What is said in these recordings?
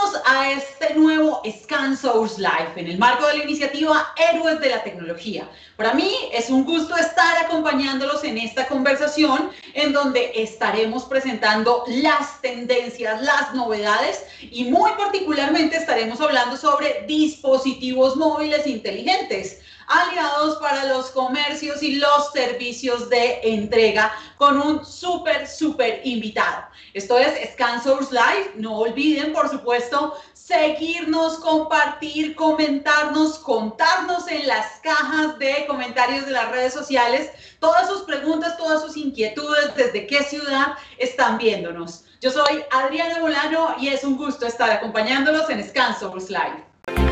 Bienvenidos a este nuevo ScanSource Live en el marco de la iniciativa Héroes de la Tecnología. Para mí es un gusto estar acompañándolos en esta conversación en donde estaremos presentando las tendencias, las novedades y muy particularmente estaremos hablando sobre dispositivos móviles inteligentes, aliados para los comercios y los servicios de entrega con un súper invitado. Esto es ScanSource Live. No olviden, por supuesto, seguirnos, compartir, comentarnos, contarnos en las cajas de comentarios de las redes sociales todas sus preguntas, todas sus inquietudes, desde qué ciudad están viéndonos. Yo soy Adriana Molano y es un gusto estar acompañándolos en ScanSource Live.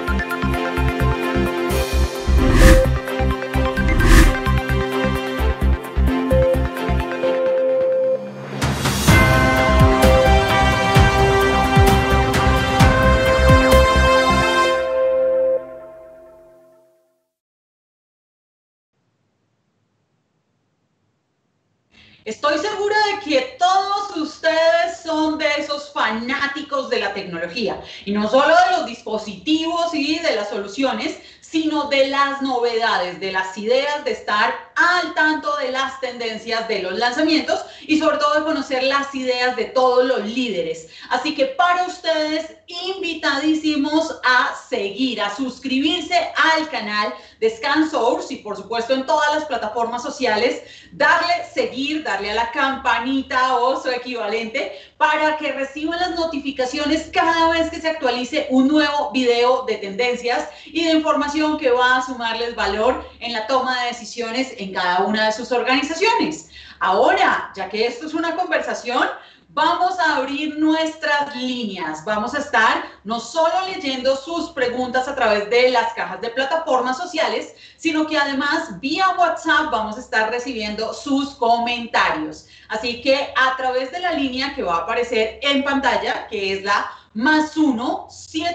Estoy segura de que todos ustedes son de esos fanáticos de la tecnología, y no solo de los dispositivos y de las soluciones, sino de las novedades, de las ideas, de estar al tanto de las tendencias, de los lanzamientos y sobre todo de conocer las ideas de todos los líderes. Así que para ustedes, invitadísimos a seguir, a suscribirse al canal de ScanSource y por supuesto en todas las plataformas sociales, darle seguir, darle a la campanita o su equivalente para que reciban las notificaciones cada vez que se actualice un nuevo video de tendencias y de información que va a sumarles valor en la toma de decisiones en cada una de sus organizaciones. Ahora, ya que esto es una conversación, vamos a abrir nuestras líneas. Vamos a estar no solo leyendo sus preguntas a través de las cajas de plataformas sociales, sino que además vía WhatsApp vamos a estar recibiendo sus comentarios. Así que a través de la línea que va a aparecer en pantalla, que es la +1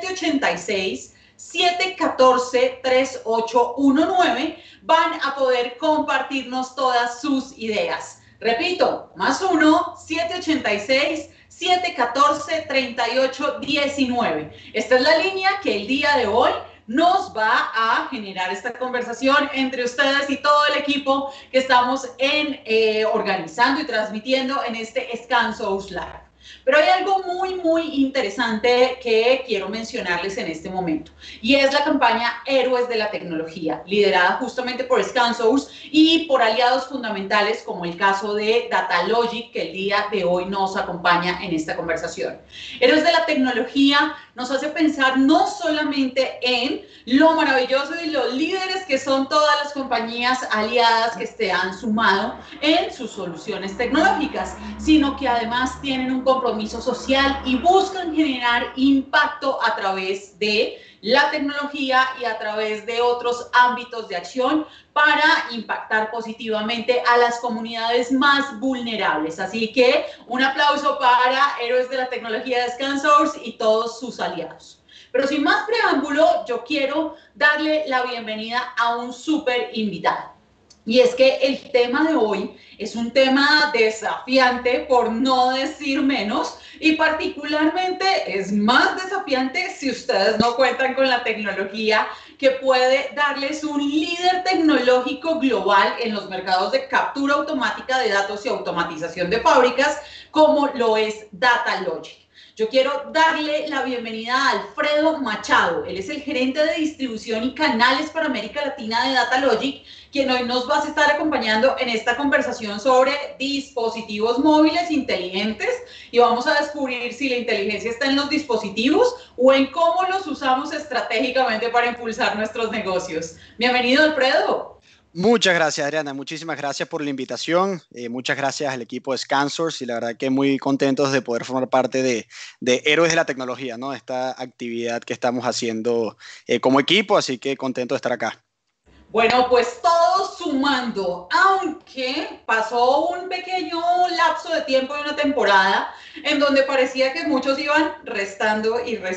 786 714 3819, van a poder compartirnos todas sus ideas. Repito, +1 786 714 3819. Esta es la línea que el día de hoy nos va a generar esta conversación entre ustedes y todo el equipo que estamos organizando y transmitiendo en este ScanSource Live. Pero hay algo muy interesante que quiero mencionarles en este momento, y es la campaña Héroes de la Tecnología, liderada justamente por ScanSource y por aliados fundamentales como el caso de Datalogic, que el día de hoy nos acompaña en esta conversación. Héroes de la Tecnología nos hace pensar no solamente en lo maravilloso y los líderes que son todas las compañías aliadas que se han sumado en sus soluciones tecnológicas, sino que además tienen un compromiso social y buscan generar impacto a través de la tecnología y a través de otros ámbitos de acción para impactar positivamente a las comunidades más vulnerables. Así que un aplauso para Héroes de la Tecnología de ScanSource y todos sus aliados. Pero sin más preámbulo, yo quiero darle la bienvenida a un súper invitado. Y es que el tema de hoy es un tema desafiante, por no decir menos, y particularmente es más desafiante si ustedes no cuentan con la tecnología que puede darles un líder tecnológico global en los mercados de captura automática de datos y automatización de fábricas, como lo es Datalogic. Yo quiero darle la bienvenida a Alfredo Machado. Él es el gerente de distribución y canales para América Latina de Datalogic, quien hoy nos va a estar acompañando en esta conversación sobre dispositivos móviles inteligentes, y vamos a descubrir si la inteligencia está en los dispositivos o en cómo los usamos estratégicamente para impulsar nuestros negocios. Bienvenido, Alfredo. Muchas gracias, Adriana. Muchísimas gracias por la invitación. Muchas gracias al equipo de ScanSource y la verdad que muy contentos de poder formar parte de Héroes de la Tecnología, ¿no? Esta actividad que estamos haciendo como equipo, así que contento de estar acá. Bueno, pues todos sumando, aunque pasó un pequeño lapso de tiempo de una temporada en donde parecía que muchos iban restando,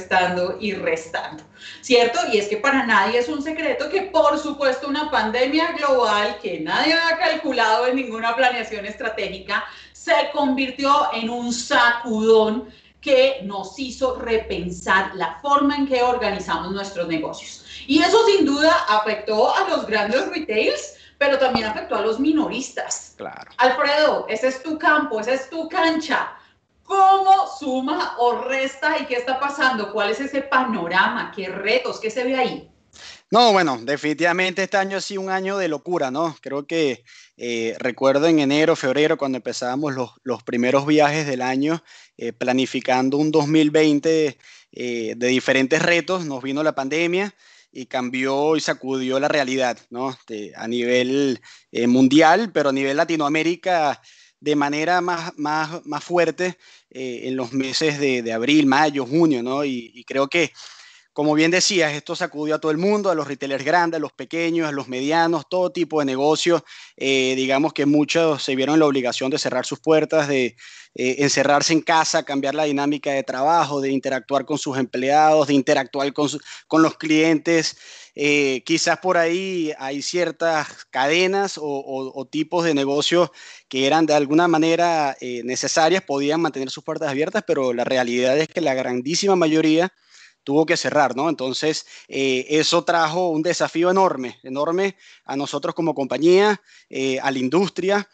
¿cierto? Y es que para nadie es un secreto que, por supuesto, una pandemia global que nadie había calculado en ninguna planeación estratégica se convirtió en un sacudón que nos hizo repensar la forma en que organizamos nuestros negocios. Y eso sin duda afectó a los grandes retails, pero también afectó a los minoristas. Claro. Alfredo, ese es tu campo, esa es tu cancha. ¿Cómo suma o resta y qué está pasando? ¿Cuál es ese panorama? ¿Qué retos? ¿Qué se ve ahí? No, bueno, definitivamente este año ha sido un año de locura, ¿no? Creo que recuerdo en enero, febrero, cuando empezábamos los primeros viajes del año, planificando un 2020 de diferentes retos, nos vino la pandemia y cambió y sacudió la realidad, ¿no? A nivel mundial, pero a nivel Latinoamérica de manera más fuerte en los meses de abril, mayo, junio, ¿no? Y creo que como bien decías, esto sacudió a todo el mundo, a los retailers grandes, a los pequeños, a los medianos, todo tipo de negocios. Digamos que muchos se vieron en la obligación de cerrar sus puertas, de encerrarse en casa, cambiar la dinámica de trabajo, de interactuar con sus empleados, de interactuar con los clientes. Quizás por ahí hay ciertas cadenas o tipos de negocios que eran de alguna manera necesarias, podían mantener sus puertas abiertas, pero la realidad es que la grandísima mayoría tuvo que cerrar, ¿no? Entonces, eso trajo un desafío enorme, enorme a nosotros como compañía, a la industria,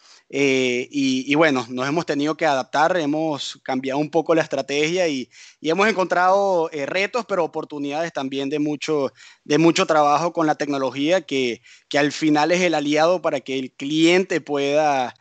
y bueno, nos hemos tenido que adaptar, hemos cambiado un poco la estrategia y hemos encontrado retos, pero oportunidades también de mucho trabajo con la tecnología que al final es el aliado para que el cliente pueda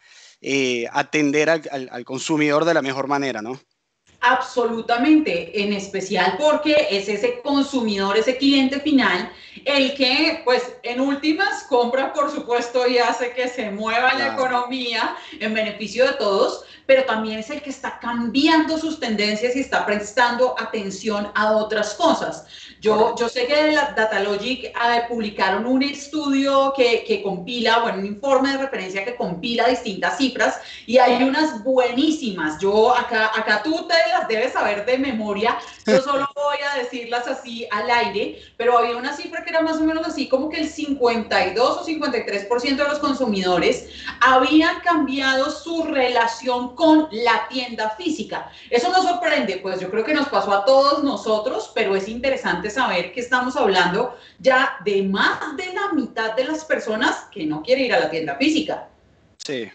atender al consumidor de la mejor manera, ¿no? Absolutamente, en especial porque es ese consumidor, ese cliente final, el que, pues, en últimas compra, por supuesto, y hace que se mueva la Claro. economía en beneficio de todos, pero también es el que está cambiando sus tendencias y está prestando atención a otras cosas. Yo sé que la Datalogic publicaron un estudio que compila, bueno, un informe de referencia que compila distintas cifras y hay unas buenísimas. Yo acá tú te las debes saber de memoria, yo solo voy a decirlas así al aire, pero había una cifra que era más o menos así como que el 52 o 53% de los consumidores habían cambiado su relación con la tienda física. Eso nos sorprende, pues yo creo que nos pasó a todos nosotros, pero es interesante saber que estamos hablando ya de más de la mitad de las personas que no quieren ir a la tienda física. Sí.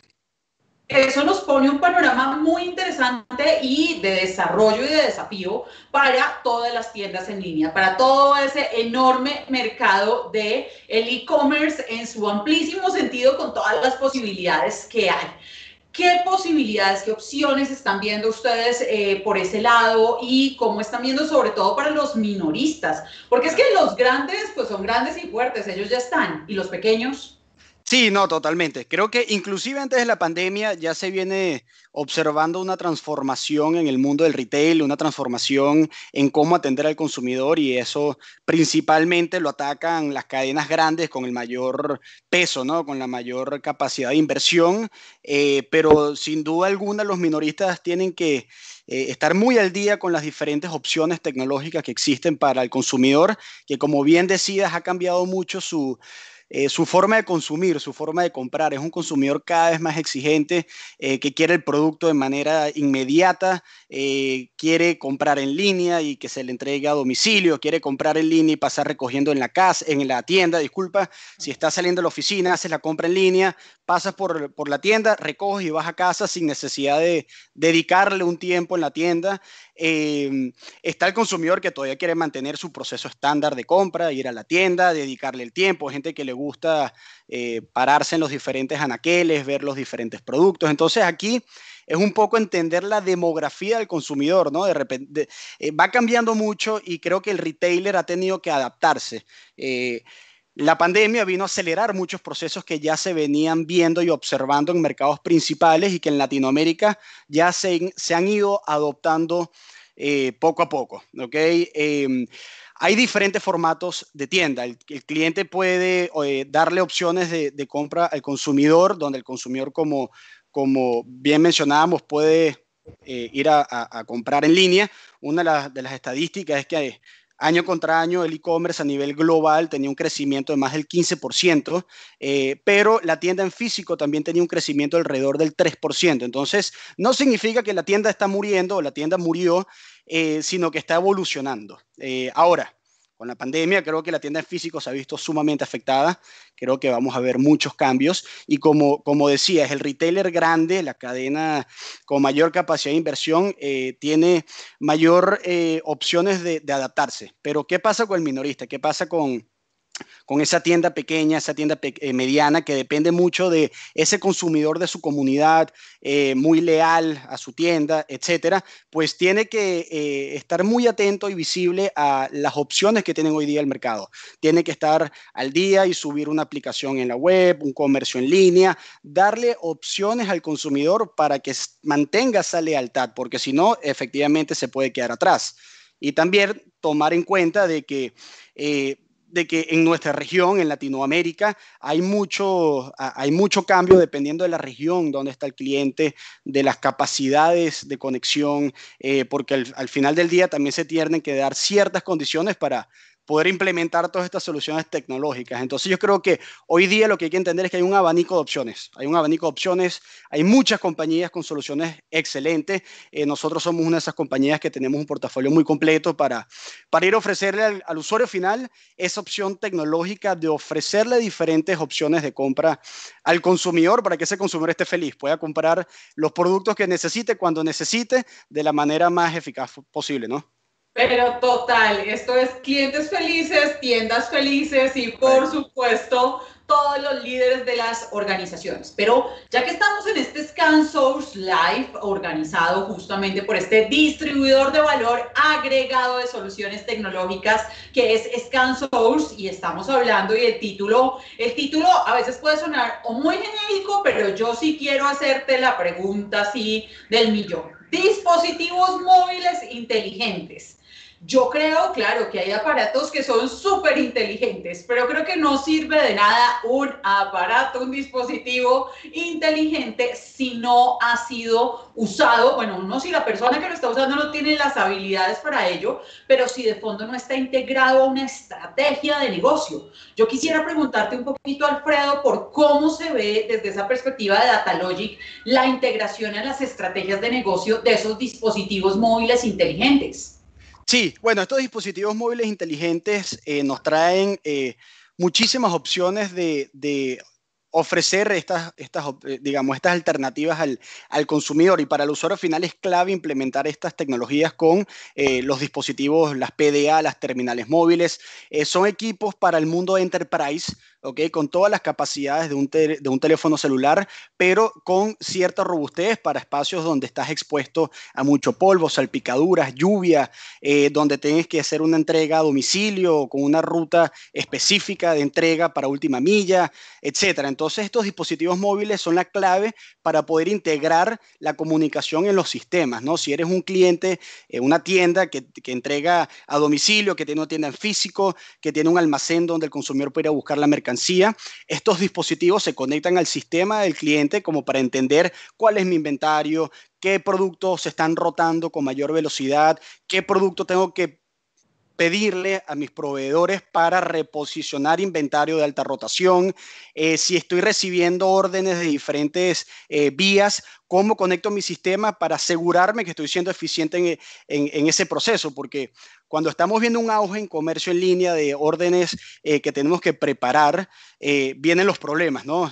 Eso nos pone un panorama muy interesante y de desarrollo y de desafío para todas las tiendas en línea, para todo ese enorme mercado de el e-commerce en su amplísimo sentido con todas las posibilidades que hay. ¿Qué posibilidades, qué opciones están viendo ustedes por ese lado y cómo están viendo sobre todo para los minoristas? Porque es que los grandes pues son grandes y fuertes, ellos ya están, y los pequeños. Sí, no, totalmente. Creo que inclusive antes de la pandemia ya se viene observando una transformación en el mundo del retail, una transformación en cómo atender al consumidor y eso principalmente lo atacan las cadenas grandes con el mayor peso, ¿no? Con la mayor capacidad de inversión, pero sin duda alguna los minoristas tienen que estar muy al día con las diferentes opciones tecnológicas que existen para el consumidor, que como bien decías ha cambiado mucho su forma de consumir, su forma de comprar. Es un consumidor cada vez más exigente, que quiere el producto de manera inmediata, quiere comprar en línea y que se le entregue a domicilio, quiere comprar en línea y pasar recogiendo en la casa, en la tienda, disculpa, si estás saliendo de la oficina, haces la compra en línea, pasas por la tienda, recoges y vas a casa sin necesidad de dedicarle un tiempo en la tienda. Está el consumidor que todavía quiere mantener su proceso estándar de compra, ir a la tienda, dedicarle el tiempo, gente que le gusta pararse en los diferentes anaqueles, ver los diferentes productos. Entonces aquí es un poco entender la demografía del consumidor, ¿no? De repente va cambiando mucho y creo que el retailer ha tenido que adaptarse. La pandemia vino a acelerar muchos procesos que ya se venían viendo y observando en mercados principales y que en Latinoamérica ya se han ido adoptando poco a poco, ¿ok? Hay diferentes formatos de tienda. El cliente puede darle opciones de compra al consumidor, donde el consumidor, como bien mencionábamos, puede ir a comprar en línea. Una de las estadísticas es que Año contra año, el e-commerce a nivel global tenía un crecimiento de más del 15%, pero la tienda en físico también tenía un crecimiento alrededor del 3%. Entonces, no significa que la tienda está muriendo o la tienda murió, sino que está evolucionando. Ahora, con la pandemia, creo que la tienda en físico se ha visto sumamente afectada. Creo que vamos a ver muchos cambios. Y como decía, es el retailer grande, la cadena con mayor capacidad de inversión, tiene mayor opciones de adaptarse. Pero ¿qué pasa con el minorista? ¿Qué pasa con esa tienda pequeña, esa tienda mediana que depende mucho de ese consumidor de su comunidad, muy leal a su tienda, etcétera? Pues tiene que estar muy atento y visible a las opciones que tienen hoy día el mercado. Tiene que estar al día y subir una aplicación en la web, un comercio en línea, darle opciones al consumidor para que mantenga esa lealtad, porque si no, efectivamente se puede quedar atrás. Y también tomar en cuenta de que en nuestra región, en Latinoamérica, hay mucho cambio dependiendo de la región donde está el cliente, de las capacidades de conexión, porque al final del día también se tienen que dar ciertas condiciones para poder implementar todas estas soluciones tecnológicas. Entonces yo creo que hoy día lo que hay que entender es que hay un abanico de opciones. Hay un abanico de opciones, hay muchas compañías con soluciones excelentes. Nosotros somos una de esas compañías que tenemos un portafolio muy completo para ir a ofrecerle al usuario final esa opción tecnológica de ofrecerle diferentes opciones de compra al consumidor para que ese consumidor esté feliz, pueda comprar los productos que necesite cuando necesite de la manera más eficaz posible, ¿no? Pero total, esto es clientes felices, tiendas felices y por Correcto. supuesto todos los líderes de las organizaciones. Pero ya que estamos en este ScanSource Live organizado justamente por este distribuidor de valor agregado de soluciones tecnológicas que es ScanSource y estamos hablando y el título a veces puede sonar o muy genérico, pero yo sí quiero hacerte la pregunta así del millón. Dispositivos móviles inteligentes. Yo creo, claro, que hay aparatos que son súper inteligentes, pero creo que no sirve de nada un aparato, un dispositivo inteligente si no ha sido usado, bueno, no si la persona que lo está usando no tiene las habilidades para ello, pero si de fondo no está integrado a una estrategia de negocio. Yo Sí. quisiera preguntarte un poquito, Alfredo, por cómo se ve desde esa perspectiva de Datalogic la integración en las estrategias de negocio de esos dispositivos móviles inteligentes. Sí, bueno, estos dispositivos móviles inteligentes nos traen muchísimas opciones de ofrecer digamos, estas alternativas al consumidor, y para el usuario final es clave implementar estas tecnologías con los dispositivos, las PDA, las terminales móviles. Son equipos para el mundo enterprise, ¿okay? Con todas las capacidades de un teléfono celular, pero con cierta robustez para espacios donde estás expuesto a mucho polvo, salpicaduras, lluvia, donde tienes que hacer una entrega a domicilio con una ruta específica de entrega para última milla, etcétera. Entonces, estos dispositivos móviles son la clave para poder integrar la comunicación en los sistemas, ¿no? Si eres un cliente, una tienda que entrega a domicilio, que tiene una tienda en físico, que tiene un almacén donde el consumidor puede ir a buscar la mercancía, estos dispositivos se conectan al sistema del cliente como para entender cuál es mi inventario, qué productos se están rotando con mayor velocidad, qué producto tengo que pedirle a mis proveedores para reposicionar inventario de alta rotación, si estoy recibiendo órdenes de diferentes vías, cómo conecto mi sistema para asegurarme que estoy siendo eficiente en ese proceso, porque cuando estamos viendo un auge en comercio en línea de órdenes que tenemos que preparar, vienen los problemas, ¿no?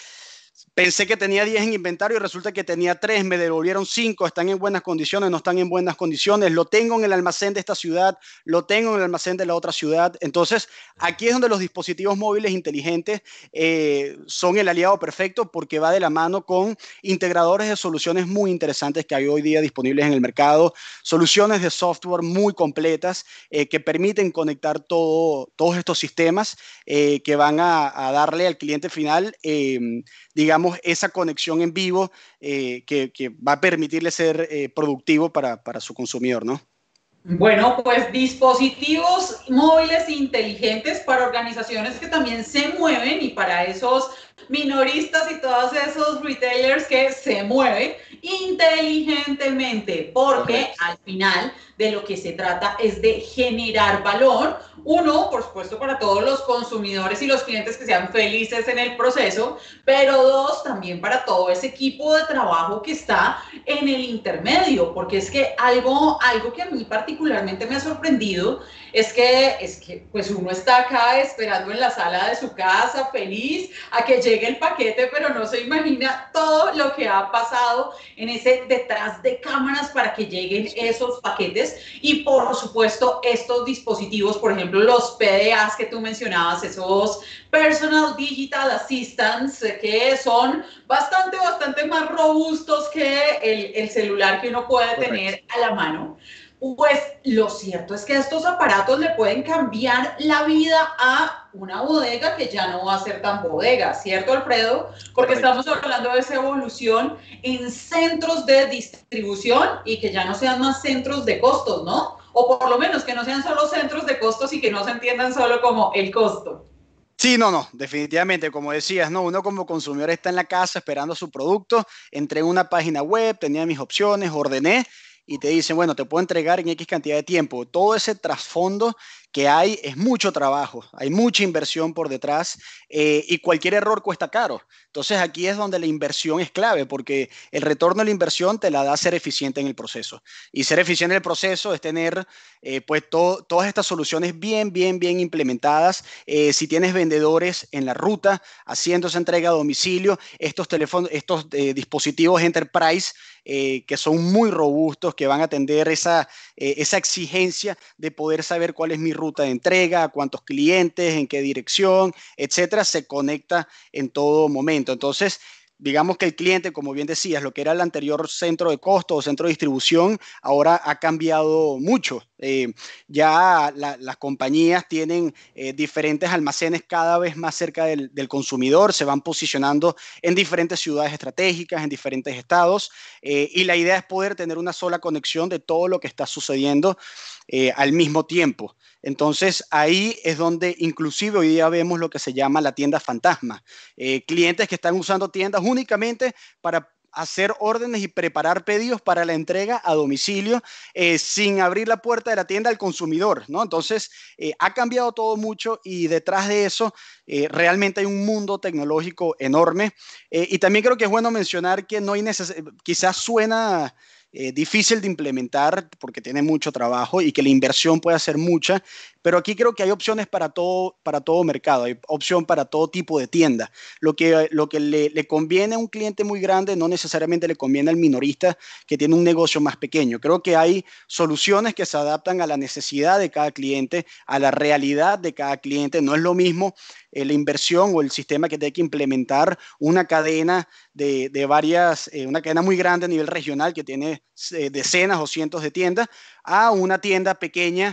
Pensé que tenía 10 en inventario y resulta que tenía 3, me devolvieron 5, están en buenas condiciones, no están en buenas condiciones, lo tengo en el almacén de esta ciudad, lo tengo en el almacén de la otra ciudad. Entonces, aquí es donde los dispositivos móviles inteligentes son el aliado perfecto, porque va de la mano con integradores de soluciones muy interesantes que hay hoy día disponibles en el mercado, soluciones de software muy completas que permiten conectar todos estos sistemas que van a darle al cliente final, digamos, esa conexión en vivo que va a permitirle ser productivo para su consumidor, ¿no? Bueno, pues dispositivos móviles inteligentes para organizaciones que también se mueven y para esos minoristas y todos esos retailers que se mueven inteligentemente, porque Correcto. al final de lo que se trata es de generar valor. Uno, por supuesto, para todos los consumidores y los clientes que sean felices en el proceso, pero dos, también para todo ese equipo de trabajo que está en el intermedio, porque es que algo que a mí particularmente me ha sorprendido es que pues uno está acá esperando en la sala de su casa feliz a que llegue el paquete, pero no se imagina todo lo que ha pasado en ese detrás de cámaras para que lleguen Sí. esos paquetes y por supuesto estos dispositivos, por ejemplo los PDAs que tú mencionabas, esos Personal Digital Assistants que son bastante más robustos que el celular que uno puede Correcto. tener a la mano. Pues lo cierto es que estos aparatos le pueden cambiar la vida a una bodega que ya no va a ser tan bodega, ¿cierto, Alfredo? Porque Correcto. estamos hablando de esa evolución en centros de distribución y que ya no sean más centros de costos, ¿no? O por lo menos que no sean solo centros de costos y que no se entiendan solo como el costo. Sí, no, definitivamente, como decías, no, uno como consumidor está en la casa esperando su producto, entré en una página web, tenía mis opciones, ordené y te dicen, bueno, te puedo entregar en X cantidad de tiempo. Todo ese trasfondo que hay es mucho trabajo, hay mucha inversión por detrás y cualquier error cuesta caro. Entonces aquí es donde la inversión es clave porque el retorno de la inversión te la da ser eficiente en el proceso. Y ser eficiente en el proceso es tener todas estas soluciones bien implementadas. Si tienes vendedores en la ruta haciendo esa entrega a domicilio, estos teléfonos, estos dispositivos enterprise que son muy robustos, que van a atender esa exigencia de poder saber cuál es mi ruta de entrega, a cuántos clientes, en qué dirección, etcétera, se conecta en todo momento. Entonces, digamos que el cliente, como bien decías, lo que era el anterior centro de costo o centro de distribución, ahora ha cambiado mucho. Ya las compañías tienen diferentes almacenes cada vez más cerca del consumidor, se van posicionando en diferentes ciudades estratégicas, en diferentes estados, y la idea es poder tener una sola conexión de todo lo que está sucediendo al mismo tiempo. Entonces ahí es donde inclusive hoy día vemos lo que se llama la tienda fantasma. Clientes que están usando tiendas únicamente para hacer órdenes y preparar pedidos para la entrega a domicilio sin abrir la puerta de la tienda al consumidor, ¿no? Entonces, ha cambiado todo mucho y detrás de eso realmente hay un mundo tecnológico enorme. Y también creo que es bueno mencionar que no hay quizás suena difícil de implementar porque tiene mucho trabajo y que la inversión puede ser mucha, pero aquí creo que hay opciones para todo mercado, hay opción para todo tipo de tienda. Lo que le conviene a un cliente muy grande no necesariamente le conviene al minorista que tiene un negocio más pequeño. Creo que hay soluciones que se adaptan a la necesidad de cada cliente, a la realidad de cada cliente. No es lo mismo la inversión o el sistema que tiene que implementar una cadena una cadena muy grande a nivel regional que tiene decenas o cientos de tiendas, a una tienda pequeña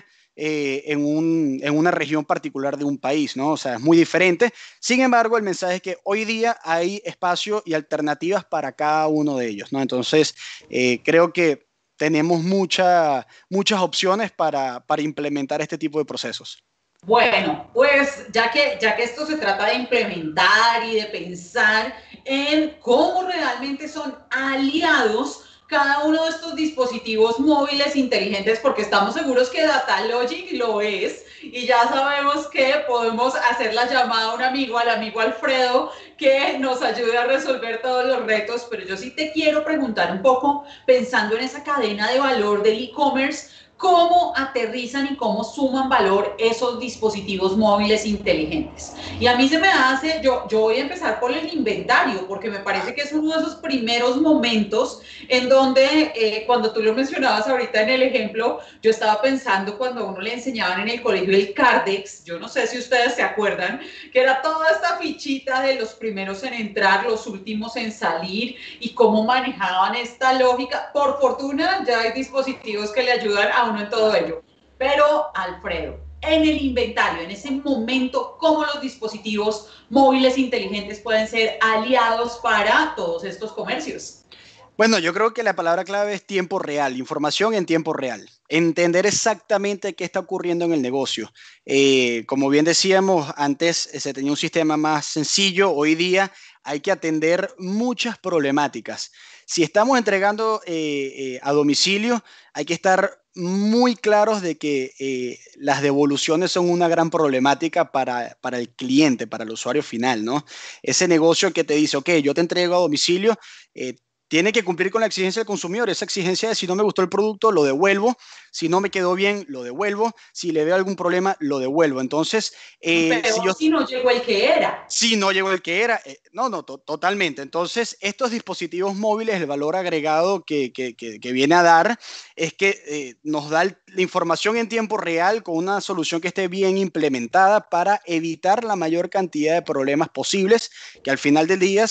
en una región particular de un país, ¿no? O sea, es muy diferente. Sin embargo, el mensaje es que hoy día hay espacio y alternativas para cada uno de ellos, ¿no? Entonces, creo que tenemos muchas opciones para implementar este tipo de procesos. Bueno, pues ya que esto se trata de implementar y de pensar en cómo realmente son aliados cada uno de estos dispositivos móviles inteligentes, porque estamos seguros que Datalogic lo es, y ya sabemos que podemos hacer la llamada a un amigo, al amigo Alfredo, que nos ayude a resolver todos los retos, pero yo sí te quiero preguntar un poco, pensando en esa cadena de valor del e-commerce, cómo aterrizan y cómo suman valor esos dispositivos móviles inteligentes. Y a mí se me hace, yo voy a empezar por el inventario, porque me parece que es uno de esos primeros momentos en donde, cuando tú lo mencionabas ahorita en el ejemplo, yo estaba pensando cuando a uno le enseñaban en el colegio el Cardex, yo no sé si ustedes se acuerdan, que era toda esta fichita de los primeros en entrar, los últimos en salir y cómo manejaban esta lógica. Por fortuna ya hay dispositivos que le ayudan a uno en todo ello. Pero, Alfredo, en el inventario, en ese momento, cómo los dispositivos móviles inteligentes pueden ser aliados para todos estos comercios. Bueno, yo creo que la palabra clave es tiempo real, información en tiempo real. Entender exactamente qué está ocurriendo en el negocio. Como bien decíamos, antes se tenía un sistema más sencillo, hoy día hay que atender muchas problemáticas. si estamos entregando a domicilio, hay que estar muy claros de que las devoluciones son una gran problemática para el cliente, para el usuario final, ¿no? Ese negocio que te dice, ok, yo te entrego a domicilio, eh, tiene que cumplir con la exigencia del consumidor. Esa exigencia de si no me gustó el producto, lo devuelvo. Si no me quedó bien, lo devuelvo. Si le veo algún problema, lo devuelvo. Entonces, si Pero yo si no llegó el que era. sí, no llegó el que era. No, totalmente. Entonces, estos dispositivos móviles, el valor agregado que viene a dar es que nos da la información en tiempo real con una solución que esté bien implementada para evitar la mayor cantidad de problemas posibles que al final del día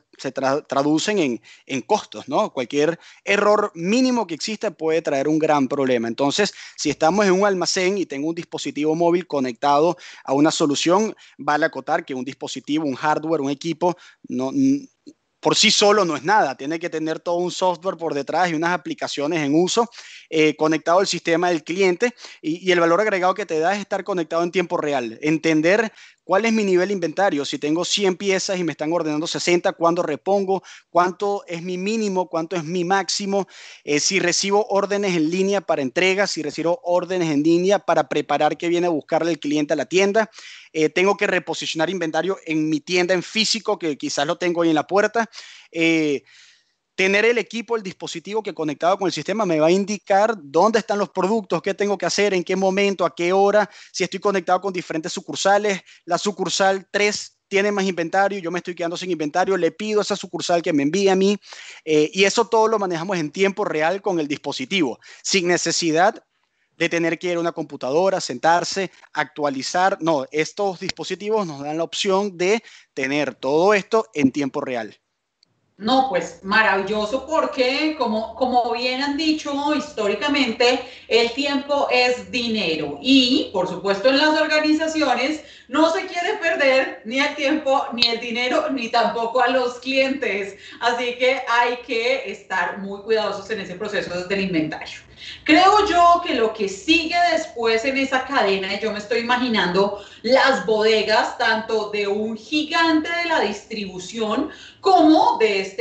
traducen en costos, ¿no? Cualquier error mínimo que exista puede traer un gran problema. Entonces, si estamos en un almacén y tengo un dispositivo móvil conectado a una solución, vale acotar que un dispositivo, un hardware, un equipo, no, por sí solo no es nada, tiene que tener todo un software por detrás y unas aplicaciones en uso conectado al sistema del cliente y el valor agregado que te da es estar conectado en tiempo real, entender cuál es mi nivel de inventario, si tengo 100 piezas y me están ordenando 60, cuándo repongo, cuánto es mi mínimo, cuánto es mi máximo, si recibo órdenes en línea para entrega, si recibo órdenes en línea para preparar que viene a buscarle el cliente a la tienda, tengo que reposicionar inventario en mi tienda en físico, que quizás lo tengo ahí en la puerta. Eh, Tener el equipo, el dispositivo que conectado con el sistema me va a indicar dónde están los productos, qué tengo que hacer, en qué momento, a qué hora, si estoy conectado con diferentes sucursales. La sucursal 3 tiene más inventario, yo me estoy quedando sin inventario, le pido a esa sucursal que me envíe a mí y eso todo lo manejamos en tiempo real con el dispositivo, sin necesidad de tener que ir a una computadora, sentarse, actualizar. No, estos dispositivos nos dan la opción de tener todo esto en tiempo real. No, pues maravilloso porque, como bien han dicho históricamente, el tiempo es dinero y, por supuesto, en las organizaciones no se quiere perder ni el tiempo, ni el dinero, ni tampoco a los clientes. Así que hay que estar muy cuidadosos en ese proceso desde el inventario. Creo yo que lo que sigue después en esa cadena, y yo me estoy imaginando las bodegas tanto de un gigante de la distribución como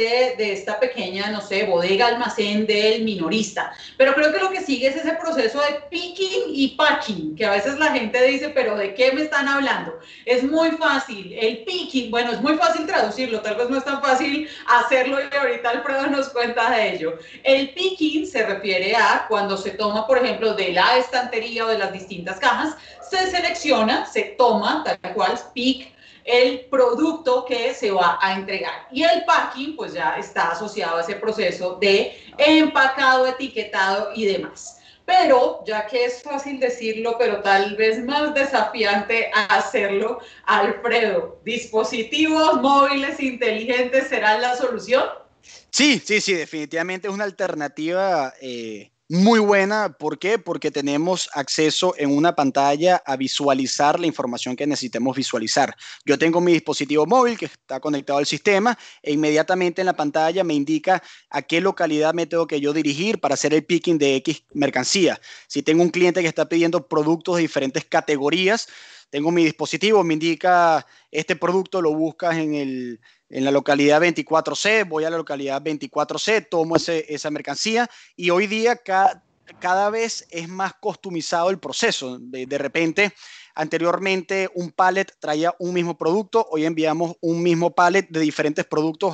de esta pequeña, no sé, bodega, almacén del minorista. Pero creo que lo que sigue es ese proceso de picking y packing, que a veces la gente dice, pero ¿de qué me están hablando? Es muy fácil. El picking, bueno, es muy fácil traducirlo, tal vez no es tan fácil hacerlo y ahorita Alfredo nos cuenta de ello. El picking se refiere a cuando se toma, por ejemplo, de la estantería o de las distintas cajas, se selecciona, se toma, tal cual, pick, el producto que se va a entregar. Y el packing, pues ya está asociado a ese proceso de empacado, etiquetado y demás. Pero, ya que es fácil decirlo, pero tal vez más desafiante hacerlo, Alfredo, ¿dispositivos móviles inteligentes serán la solución? Sí, sí, sí, definitivamente es una alternativa muy buena. ¿Por qué? Porque tenemos acceso en una pantalla a visualizar la información que necesitemos visualizar. Yo tengo mi dispositivo móvil que está conectado al sistema e inmediatamente en la pantalla me indica a qué localidad me tengo que yo dirigir para hacer el picking de X mercancía. Si tengo un cliente que está pidiendo productos de diferentes categorías, tengo mi dispositivo, me indica este producto, lo buscas en la localidad 24C, voy a la localidad 24C, tomo esa mercancía y hoy día cada vez es más customizado el proceso. De repente, anteriormente un pallet traía un mismo producto, hoy enviamos un mismo pallet de diferentes productos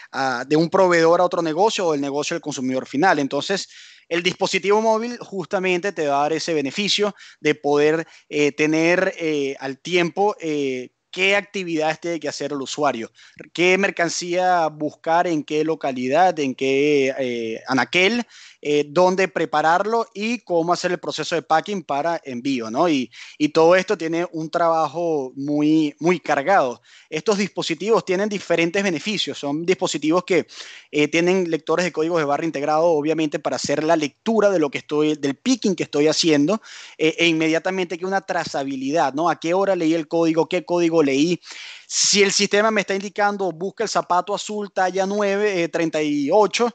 de un proveedor a otro negocio o el negocio del consumidor final. Entonces, el dispositivo móvil justamente te va a dar ese beneficio de poder tener al tiempo qué actividades tiene que hacer el usuario, qué mercancía buscar, en qué localidad, en qué anaquel, dónde prepararlo y cómo hacer el proceso de packing para envío, ¿no? Y todo esto tiene un trabajo muy, muy cargado. Estos dispositivos tienen diferentes beneficios, son dispositivos que tienen lectores de códigos de barra integrado, obviamente, para hacer la lectura de lo que del picking que estoy haciendo, e inmediatamente que una trazabilidad, ¿no? A qué hora leí el código, qué código leí. Si el sistema me está indicando, busca el zapato azul talla 9, 38,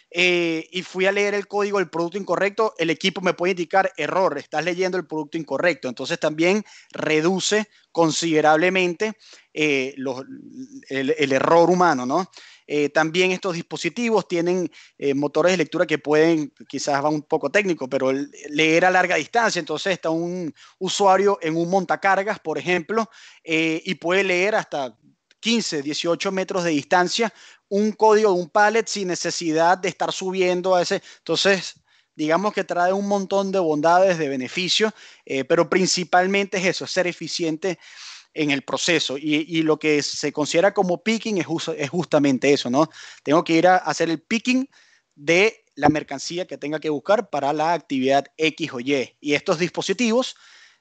y fui a leer el código del producto incorrecto, el equipo me puede indicar error, estás leyendo el producto incorrecto. Entonces también reduce considerablemente el error humano, ¿no? También estos dispositivos tienen motores de lectura que pueden, quizás va un poco técnico, pero leer a larga distancia. Entonces está un usuario en un montacargas, por ejemplo, y puede leer hasta 15, 18 metros de distancia un código de un pallet sin necesidad de estar subiendo a ese. Entonces, digamos que trae un montón de bondades, de beneficios, pero principalmente es eso, es ser eficiente en el proceso. Y lo que se considera como picking es justamente eso, ¿no? Tengo que ir a hacer el picking de la mercancía que tenga que buscar para la actividad X o Y. Y estos dispositivos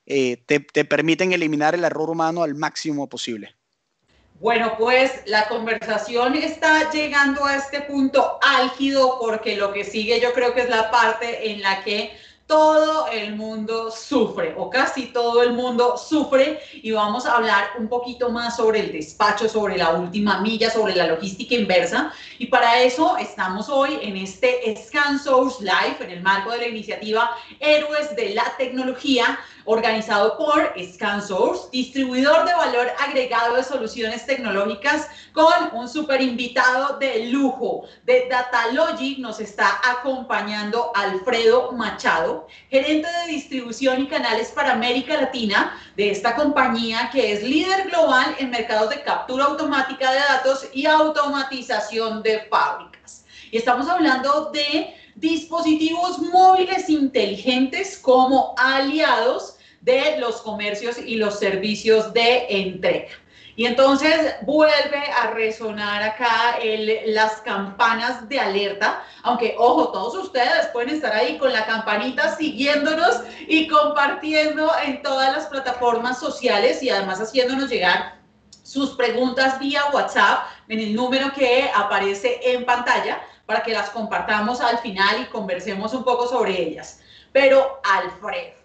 te permiten eliminar el error humano al máximo posible. Bueno, pues la conversación está llegando a este punto álgido porque lo que sigue yo creo que es la parte en la que todo el mundo sufre o casi todo el mundo sufre y vamos a hablar un poquito más sobre el despacho, sobre la última milla, sobre la logística inversa y para eso estamos hoy en este ScanSource Live en el marco de la iniciativa Héroes de la Tecnología organizado por ScanSource, distribuidor de valor agregado de soluciones tecnológicas con un super invitado de lujo. De Datalogic nos está acompañando Alfredo Machado, gerente de distribución y canales para América Latina de esta compañía que es líder global en mercados de captura automática de datos y automatización de fábricas. Y estamos hablando de dispositivos móviles inteligentes como aliados de los comercios y los servicios de entrega. Y entonces vuelve a resonar acá las campanas de alerta, aunque ojo, todos ustedes pueden estar ahí con la campanita siguiéndonos y compartiendo en todas las plataformas sociales y además haciéndonos llegar sus preguntas vía WhatsApp en el número que aparece en pantalla para que las compartamos al final y conversemos un poco sobre ellas. Pero Alfredo,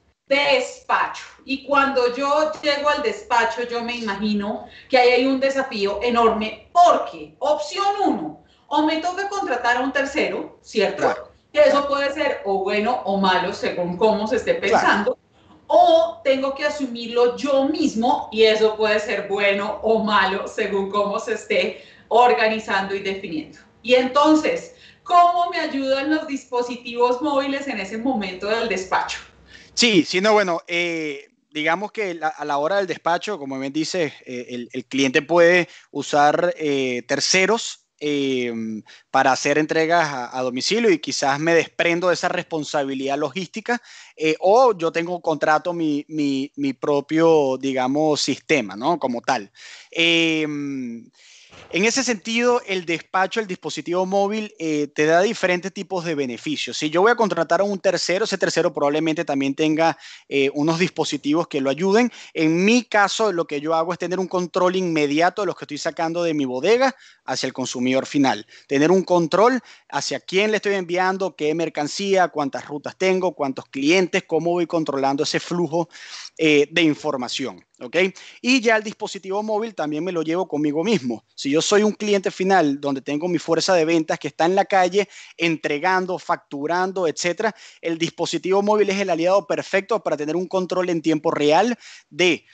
despacho. Y cuando yo llego al despacho, yo me imagino que ahí hay un desafío enorme porque, opción 1, o me toca contratar a un tercero, ¿cierto? Claro. Que eso puede ser o bueno o malo según cómo se esté pensando. Claro. O tengo que asumirlo yo mismo y eso puede ser bueno o malo según cómo se esté organizando y definiendo. Y entonces, ¿cómo me ayudan los dispositivos móviles en ese momento del despacho? Sí, sí, no, bueno, digamos que a la hora del despacho, como bien dice, el cliente puede usar terceros para hacer entregas a domicilio y quizás me desprendo de esa responsabilidad logística o yo tengo contrato mi propio, digamos, sistema, ¿no? Como tal. Eh, en ese sentido, el despacho, el dispositivo móvil, te da diferentes tipos de beneficios. Si yo voy a contratar a un tercero, ese tercero probablemente también tenga unos dispositivos que lo ayuden. En mi caso, lo que yo hago es tener un control inmediato de lo que estoy sacando de mi bodega hacia el consumidor final. Tener un control hacia quién le estoy enviando, qué mercancía, cuántas rutas tengo, cuántos clientes, cómo voy controlando ese flujo de información. ¿Ok? Y ya el dispositivo móvil también me lo llevo conmigo mismo. Si yo soy un cliente final donde tengo mi fuerza de ventas que está en la calle entregando, facturando, etcétera, el dispositivo móvil es el aliado perfecto para tener un control en tiempo real de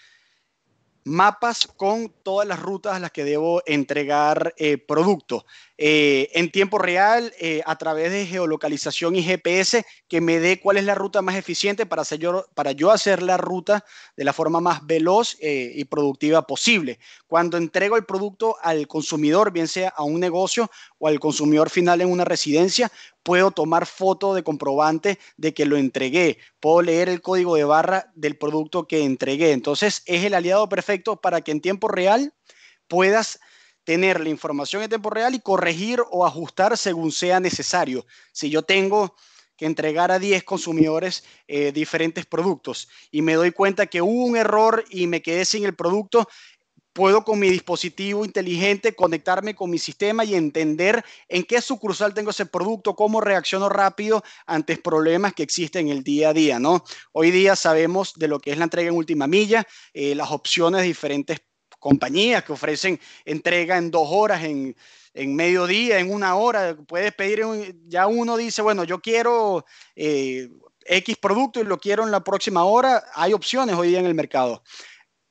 mapas con todas las rutas a las que debo entregar productos en tiempo real a través de geolocalización y GPS que me dé cuál es la ruta más eficiente para yo hacer la ruta de la forma más veloz y productiva posible. Cuando entrego el producto al consumidor, bien sea a un negocio o al consumidor final en una residencia, puedo tomar foto de comprobante de que lo entregué, puedo leer el código de barra del producto que entregué. Entonces es el aliado perfecto para que en tiempo real puedas tener la información en tiempo real y corregir o ajustar según sea necesario. Si yo tengo que entregar a 10 consumidores diferentes productos y me doy cuenta que hubo un error y me quedé sin el producto, puedo con mi dispositivo inteligente conectarme con mi sistema y entender en qué sucursal tengo ese producto, cómo reacciono rápido ante problemas que existen en el día a día, ¿no? Hoy día sabemos de lo que es la entrega en última milla, las opciones de diferentes compañías que ofrecen entrega en 2 horas, en mediodía, en 1 hora. Puedes pedir, ya uno dice, bueno, yo quiero X producto y lo quiero en la próxima hora. Hay opciones hoy día en el mercado.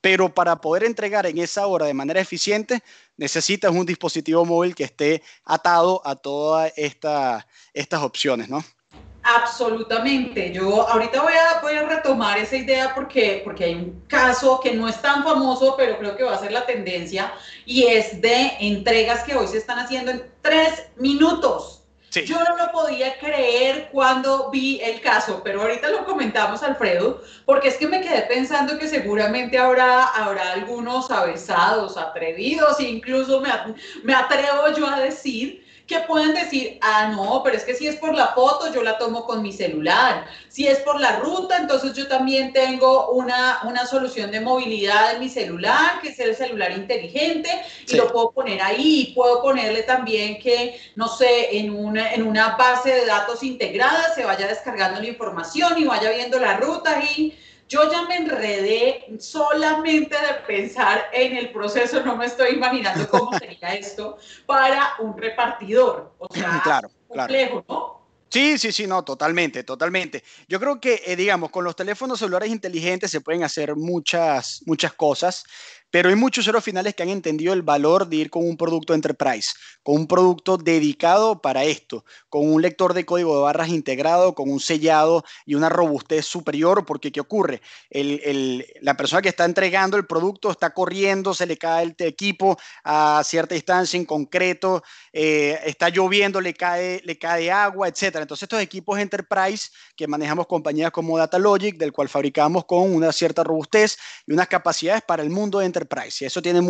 pero para poder entregar en esa hora de manera eficiente, necesitas un dispositivo móvil que esté atado a todas estas opciones, ¿no? Absolutamente. Yo ahorita voy a retomar esa idea porque hay un caso que no es tan famoso, pero creo que va a ser la tendencia, y es de entregas que hoy se están haciendo en 3 minutos. Sí. Yo no lo podía creer cuando vi el caso, pero ahorita lo comentamos, Alfredo, porque es que me quedé pensando que seguramente habrá algunos avesados, atrevidos, incluso me atrevo yo a decir que pueden decir, ah, no, pero es que si es por la foto, yo la tomo con mi celular. Si es por la ruta, entonces yo también tengo una solución de movilidad en mi celular, que es el celular inteligente, y Sí. lo puedo poner ahí. Puedo ponerle también que, no sé, en una base de datos integrada se vaya descargando la información y vaya viendo la ruta y yo ya me enredé solamente de pensar en el proceso, no me estoy imaginando cómo sería esto para un repartidor. O sea, Claro, claro. complejo, ¿no? Sí, sí, sí, no, totalmente, totalmente. Yo creo que, digamos, con los teléfonos celulares inteligentes se pueden hacer muchas cosas, pero hay muchos usuarios finales que han entendido el valor de ir con un producto enterprise, con un producto dedicado para esto, con un lector de código de barras integrado, con un sellado y una robustez superior, porque ¿qué ocurre? La persona que está entregando el producto está corriendo, se le cae el equipo a cierta distancia en concreto, está lloviendo, le cae agua, etcétera. Entonces estos equipos enterprise que manejamos compañías como Datalogic, del cual fabricamos con una cierta robustez y unas capacidades para el mundo de enterprise. Y eso tiene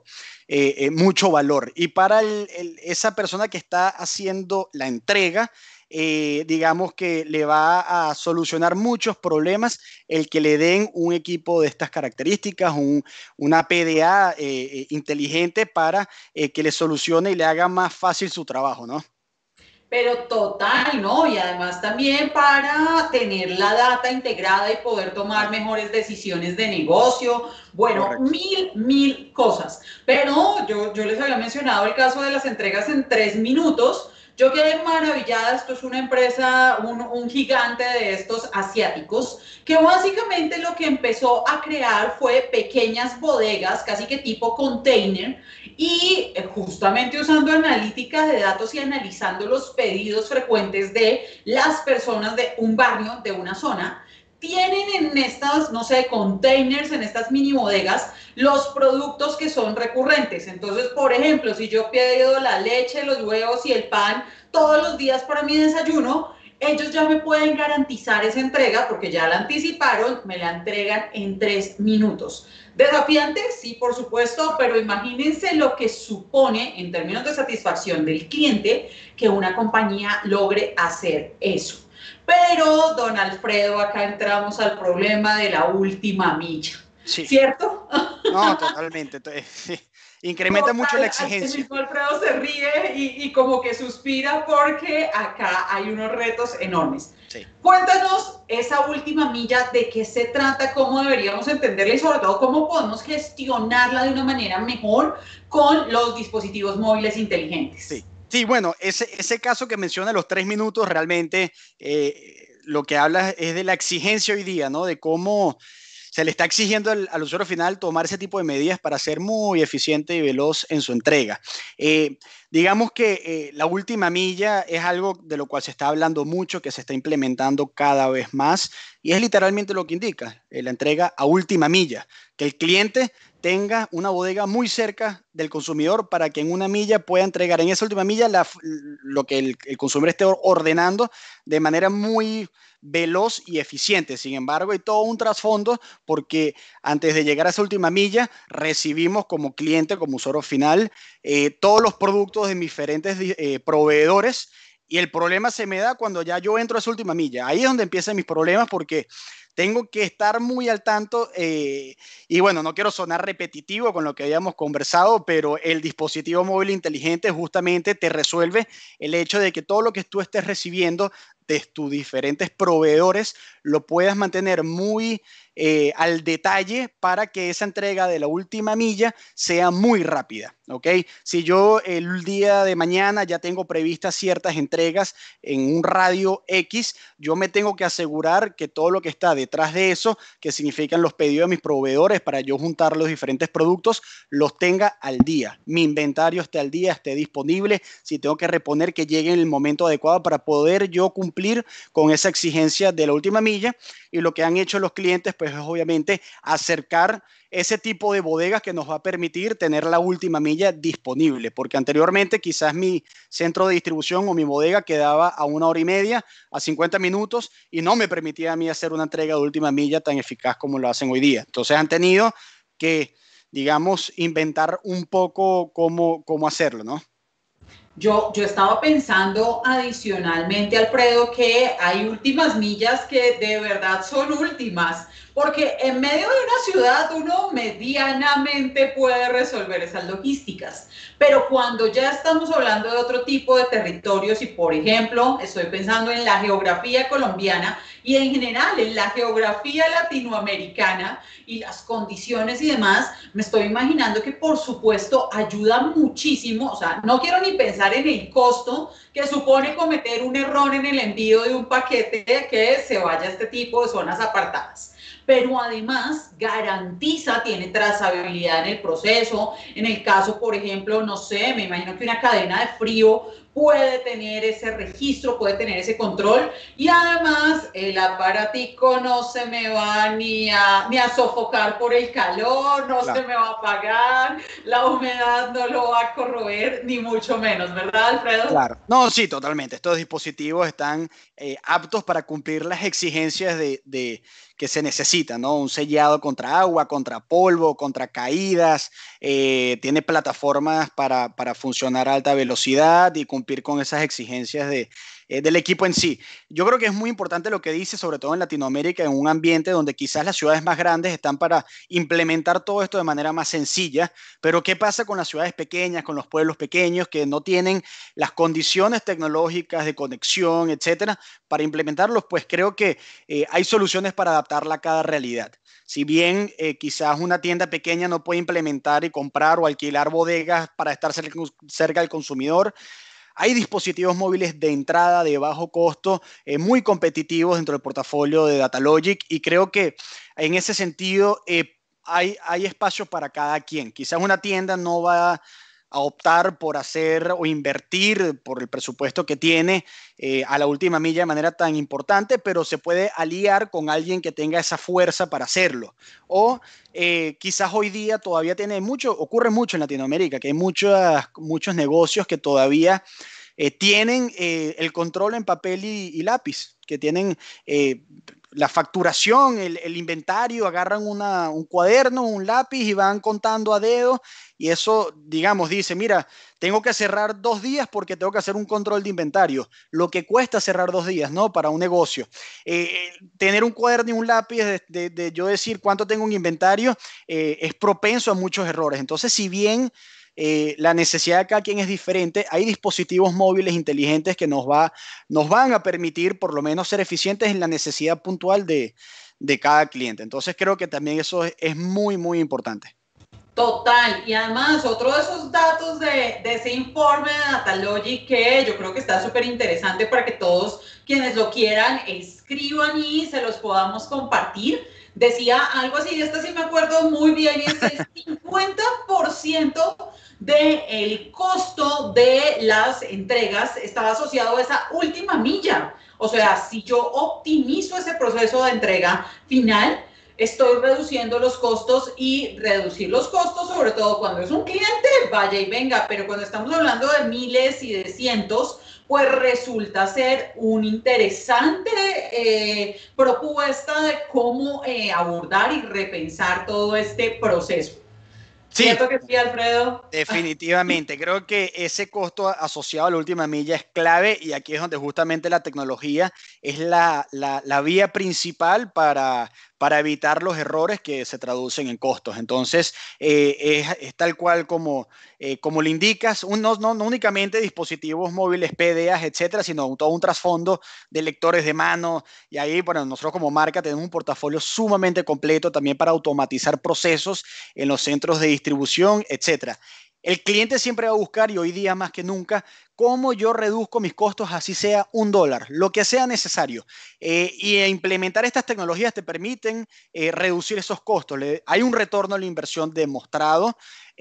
mucho valor. Y para esa persona que está haciendo la entrega, digamos que le va a solucionar muchos problemas el que le den un equipo de estas características, una PDA inteligente para que le solucione y le haga más fácil su trabajo, ¿no? Pero total, ¿no? Y además también para tener la data integrada y poder tomar Claro, mejores decisiones de negocio. Bueno, correcto. mil cosas. Pero yo les había mencionado el caso de las entregas en 3 minutos. Yo quedé maravillada, esto es una empresa, un gigante de estos asiáticos, que básicamente lo que empezó a crear fue pequeñas bodegas, casi que tipo container, y justamente usando analítica de datos y analizando los pedidos frecuentes de las personas de un barrio, de una zona, tienen en estas, no sé, containers, en estas mini bodegas, los productos que son recurrentes. Entonces, por ejemplo, si yo pido la leche, los huevos y el pan todos los días para mi desayuno, ellos ya me pueden garantizar esa entrega porque ya la anticiparon, me la entregan en 3 minutos. Desafiante, sí, por supuesto, pero imagínense lo que supone en términos de satisfacción del cliente que una compañía logre hacer eso. Pero, don Alfredo, acá entramos al problema de la última milla, Sí, ¿cierto? no, totalmente. Entonces, sí. Incrementa mucho la Total, el exigencia. mismo Alfredo se ríe y como que suspira porque acá hay unos retos enormes. Sí. Cuéntanos esa última milla, de qué se trata, cómo deberíamos entenderla y sobre todo cómo podemos gestionarla de una manera mejor con los dispositivos móviles inteligentes. Sí, sí, bueno, ese caso que menciona los 3 minutos realmente lo que habla es de la exigencia hoy día, ¿no? De cómo se le está exigiendo al usuario final tomar ese tipo de medidas para ser muy eficiente y veloz en su entrega. Eh, digamos que la última milla es algo de lo cual se está hablando mucho, que se está implementando cada vez más y es literalmente lo que indica, la entrega a última milla, que el cliente tenga una bodega muy cerca del consumidor para que en una milla pueda entregar en esa última milla lo que el consumidor esté ordenando de manera muy veloz y eficiente. Sin embargo, hay todo un trasfondo porque antes de llegar a esa última milla recibimos como cliente, como usuario final, todos los productos de diferentes proveedores y el problema se me da cuando ya yo entro a esa última milla. Ahí es donde empiezan mis problemas porque tengo que estar muy al tanto y bueno, no quiero sonar repetitivo con lo que habíamos conversado, pero el dispositivo móvil inteligente justamente te resuelve el hecho de que todo lo que tú estés recibiendo de tus diferentes proveedores lo puedas mantener muy al detalle para que esa entrega de la última milla sea muy rápida, ¿ok? Si yo el día de mañana ya tengo previstas ciertas entregas en un radio X, yo me tengo que asegurar que todo lo que está detrás de eso, que significan los pedidos de mis proveedores para yo juntar los diferentes productos, los tenga al día. Mi inventario esté al día, esté disponible. Si tengo que reponer, que llegue en el momento adecuado para poder yo cumplir con esa exigencia de la última milla. Y lo que han hecho los clientes, pues es obviamente acercar ese tipo de bodegas que nos va a permitir tener la última milla disponible, porque anteriormente quizás mi centro de distribución o mi bodega quedaba a 1 hora y media, a 50 minutos, y no me permitía a mí hacer una entrega de última milla tan eficaz como lo hacen hoy día. Entonces han tenido que, digamos, inventar un poco cómo hacerlo, ¿no? Yo estaba pensando adicionalmente, Alfredo, que hay últimas millas que de verdad son últimas, porque en medio de una ciudad uno medianamente puede resolver esas logísticas, pero cuando ya estamos hablando de otro tipo de territorios y, por ejemplo, estoy pensando en la geografía colombiana y en general en la geografía latinoamericana y las condiciones y demás, me estoy imaginando que por supuesto ayuda muchísimo, o sea, no quiero ni pensar en el costo que supone cometer un error en el envío de un paquete que se vaya a este tipo de zonas apartadas. Pero además garantiza, tiene trazabilidad en el proceso. En el caso, por ejemplo, no sé, me imagino que una cadena de frío puede tener ese registro, puede tener ese control y además el aparatico no se me va ni a sofocar por el calor, no claro, se me va a apagar, la humedad no lo va a corroer, ni mucho menos, ¿verdad, Alfredo? Claro, no, sí, totalmente. Estos dispositivos están aptos para cumplir las exigencias que se necesitan, ¿no? Un sellado contra agua, contra polvo, contra caídas, tiene plataformas para funcionar a alta velocidad y cumplir con esas exigencias del equipo en sí. Yo creo que es muy importante lo que dice, sobre todo en Latinoamérica, en un ambiente donde quizás las ciudades más grandes están para implementar todo esto de manera más sencilla, pero ¿qué pasa con las ciudades pequeñas, con los pueblos pequeños que no tienen las condiciones tecnológicas de conexión, etcétera, para implementarlos? Pues creo que hay soluciones para adaptarla a cada realidad. Si bien quizás una tienda pequeña no puede implementar y comprar o alquilar bodegas para estar cerca del consumidor, hay dispositivos móviles de entrada de bajo costo, muy competitivos dentro del portafolio de Datalogic, y creo que en ese sentido hay espacio para cada quien. Quizás una tienda no va a optar por hacer o invertir por el presupuesto que tiene a la última milla de manera tan importante, pero se puede aliar con alguien que tenga esa fuerza para hacerlo. O quizás hoy día todavía ocurre mucho en Latinoamérica, que hay muchos negocios que todavía tienen el control en papel y lápiz, que tienen la facturación, el inventario, agarran un cuaderno, un lápiz y van contando a dedo, y eso, digamos, dice, mira, tengo que cerrar 2 días porque tengo que hacer un control de inventario, lo que cuesta cerrar 2 días, ¿no? Para un negocio. Tener un cuaderno y un lápiz de yo decir cuánto tengo en inventario es propenso a muchos errores. Entonces, si bien la necesidad de cada quien es diferente, hay dispositivos móviles inteligentes que nos van a permitir por lo menos ser eficientes en la necesidad puntual de cada cliente. Entonces creo que también eso es muy, muy importante. Total, y además otro de esos datos de ese informe de Datalogic que yo creo que está súper interesante para que todos quienes lo quieran escriban y se los podamos compartir. Decía algo así, este sí me acuerdo muy bien, y es el 50% del costo de las entregas estaba asociado a esa última milla. O sea, si yo optimizo ese proceso de entrega final, estoy reduciendo los costos, y reducir los costos, sobre todo cuando es un cliente, vaya y venga, pero cuando estamos hablando de miles y de cientos, pues resulta ser una interesante propuesta de cómo abordar y repensar todo este proceso. Sí, ¿Cierto que sí, Alfredo? definitivamente. Creo que ese costo asociado a la última milla es clave, y aquí es donde justamente la tecnología es la vía principal para evitar los errores que se traducen en costos. Entonces, es tal cual como le indicas, no únicamente dispositivos móviles, PDAs, etcétera, sino todo un trasfondo de lectores de mano. Y ahí, bueno, nosotros como marca tenemos un portafolio sumamente completo también para automatizar procesos en los centros de distribución, etcétera. El cliente siempre va a buscar, y hoy día más que nunca, cómo yo reduzco mis costos, así sea $1, lo que sea necesario. Y implementar estas tecnologías te permiten reducir esos costos. Hay un retorno a la inversión demostrado,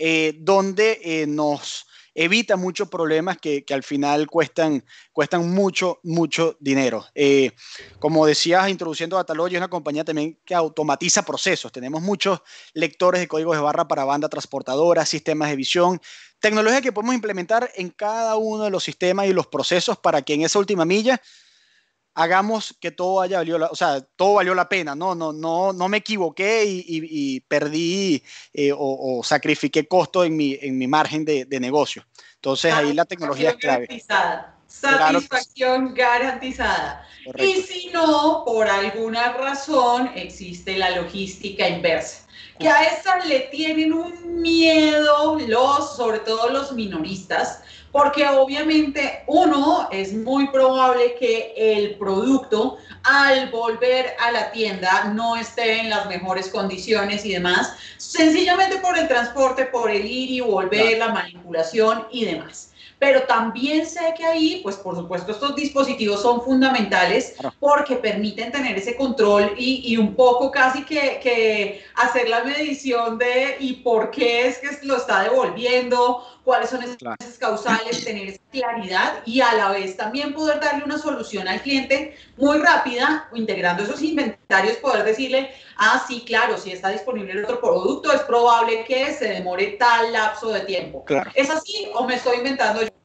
donde nos evita muchos problemas que al final cuestan mucho, mucho dinero. Como decías, introduciendo Datalogy, es una compañía también que automatiza procesos. Tenemos muchos lectores de códigos de barra para banda transportadora, sistemas de visión, tecnología que podemos implementar en cada uno de los sistemas y los procesos para que en esa última milla hagamos que todo haya valido o sea, todo valió la pena, no me equivoqué y perdí o sacrifiqué costo en mi margen de negocio. Entonces ahí la tecnología es Satisfacción clave. garantizada. Claro que sí. Satisfacción garantizada. Y Correcto. si no, por alguna razón, existe la logística inversa, que Uf, a esa le tienen un miedo sobre todo los minoristas, porque obviamente uno es muy probable que el producto al volver a la tienda no esté en las mejores condiciones y demás, sencillamente por el transporte, por el ir y volver, claro, la manipulación y demás. Pero también sé que ahí, pues por supuesto, estos dispositivos son fundamentales claro. porque permiten tener ese control y un poco casi que hacer la medición de y por qué es que lo está devolviendo, cuáles son esas Claro. causales, tener esa claridad y a la vez también poder darle una solución al cliente muy rápida, integrando esos inventarios, poder decirle, ah, sí, claro, si está disponible el otro producto, es probable que se demore tal lapso de tiempo. Claro. ¿Es así o me estoy inventando yo?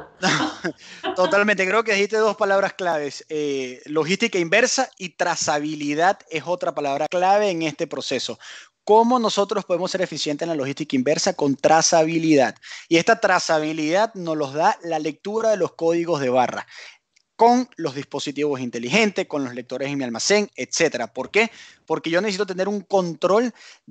Totalmente, creo que dijiste dos palabras claves, logística inversa y trazabilidad es otra palabra clave en este proceso. ¿Cómo nosotros podemos ser eficientes en la logística inversa? Con trazabilidad. Y esta trazabilidad nos los da la lectura de los códigos de barra con los dispositivos inteligentes, con los lectores en mi almacén, etcétera. ¿Por qué? Porque yo necesito tener un control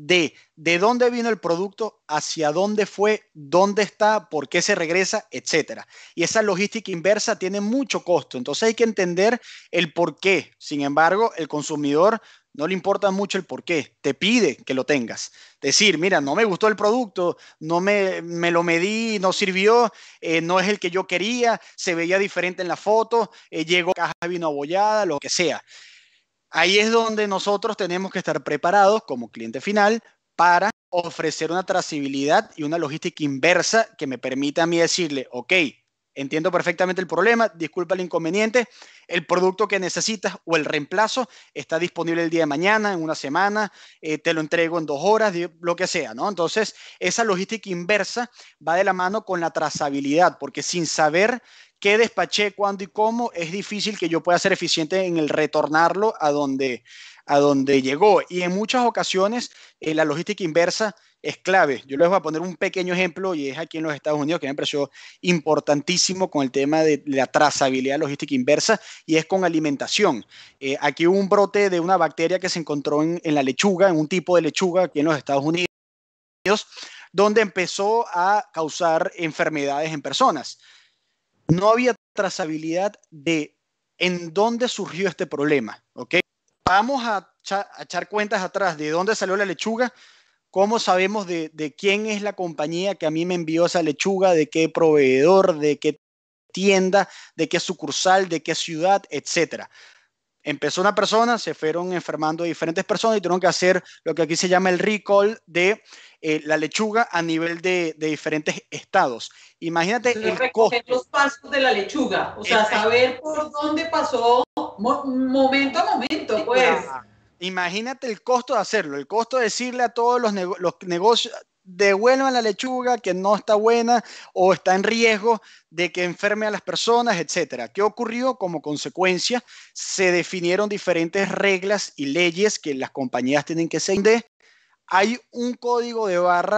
de dónde vino el producto, hacia dónde fue, dónde está, por qué se regresa, etcétera. Y esa logística inversa tiene mucho costo, entonces hay que entender el por qué. Sin embargo, el consumidor no le importa mucho el por qué, te pide que lo tengas. Decir, mira, no me gustó el producto, me lo medí, no sirvió, no es el que yo quería, se veía diferente en la foto, llegó caja vino abollada, lo que sea. Ahí es donde nosotros tenemos que estar preparados como cliente final para ofrecer una trazabilidad y una logística inversa que me permita a mí decirle, ok, entiendo perfectamente el problema, disculpa el inconveniente, el producto que necesitas o el reemplazo está disponible el día de mañana, en una semana, te lo entrego en 2 horas, lo que sea, ¿no? Entonces, esa logística inversa va de la mano con la trazabilidad, porque sin saber qué despaché, cuándo y cómo, es difícil que yo pueda ser eficiente en el retornarlo a donde llegó. Y en muchas ocasiones la logística inversa es clave. Yo les voy a poner un pequeño ejemplo y es aquí en los Estados Unidos que me pareció importantísimo con el tema de la trazabilidad logística inversa y es con alimentación. Aquí hubo un brote de una bacteria que se encontró en la lechuga, en un tipo de lechuga aquí en los Estados Unidos, donde empezó a causar enfermedades en personas. No había trazabilidad de en dónde surgió este problema, ¿ok? Vamos a echar cuentas atrás de dónde salió la lechuga, cómo sabemos de quién es la compañía que a mí me envió esa lechuga, de qué proveedor, de qué tienda, de qué sucursal, de qué ciudad, etcétera. Empezó una persona, se fueron enfermando diferentes personas y tuvieron que hacer lo que aquí se llama el recall de la lechuga a nivel de diferentes estados. Imagínate Entonces, el recoger costo. los pasos de la lechuga, o sea, saber por dónde pasó momento a momento, pues. Imagínate el costo de hacerlo, el costo de decirle a todos los negocios, devuelvan la lechuga que no está buena o está en riesgo de que enferme a las personas, etcétera. ¿Qué ocurrió? Como consecuencia, se definieron diferentes reglas y leyes que las compañías tienen que seguir. Hay un código de barra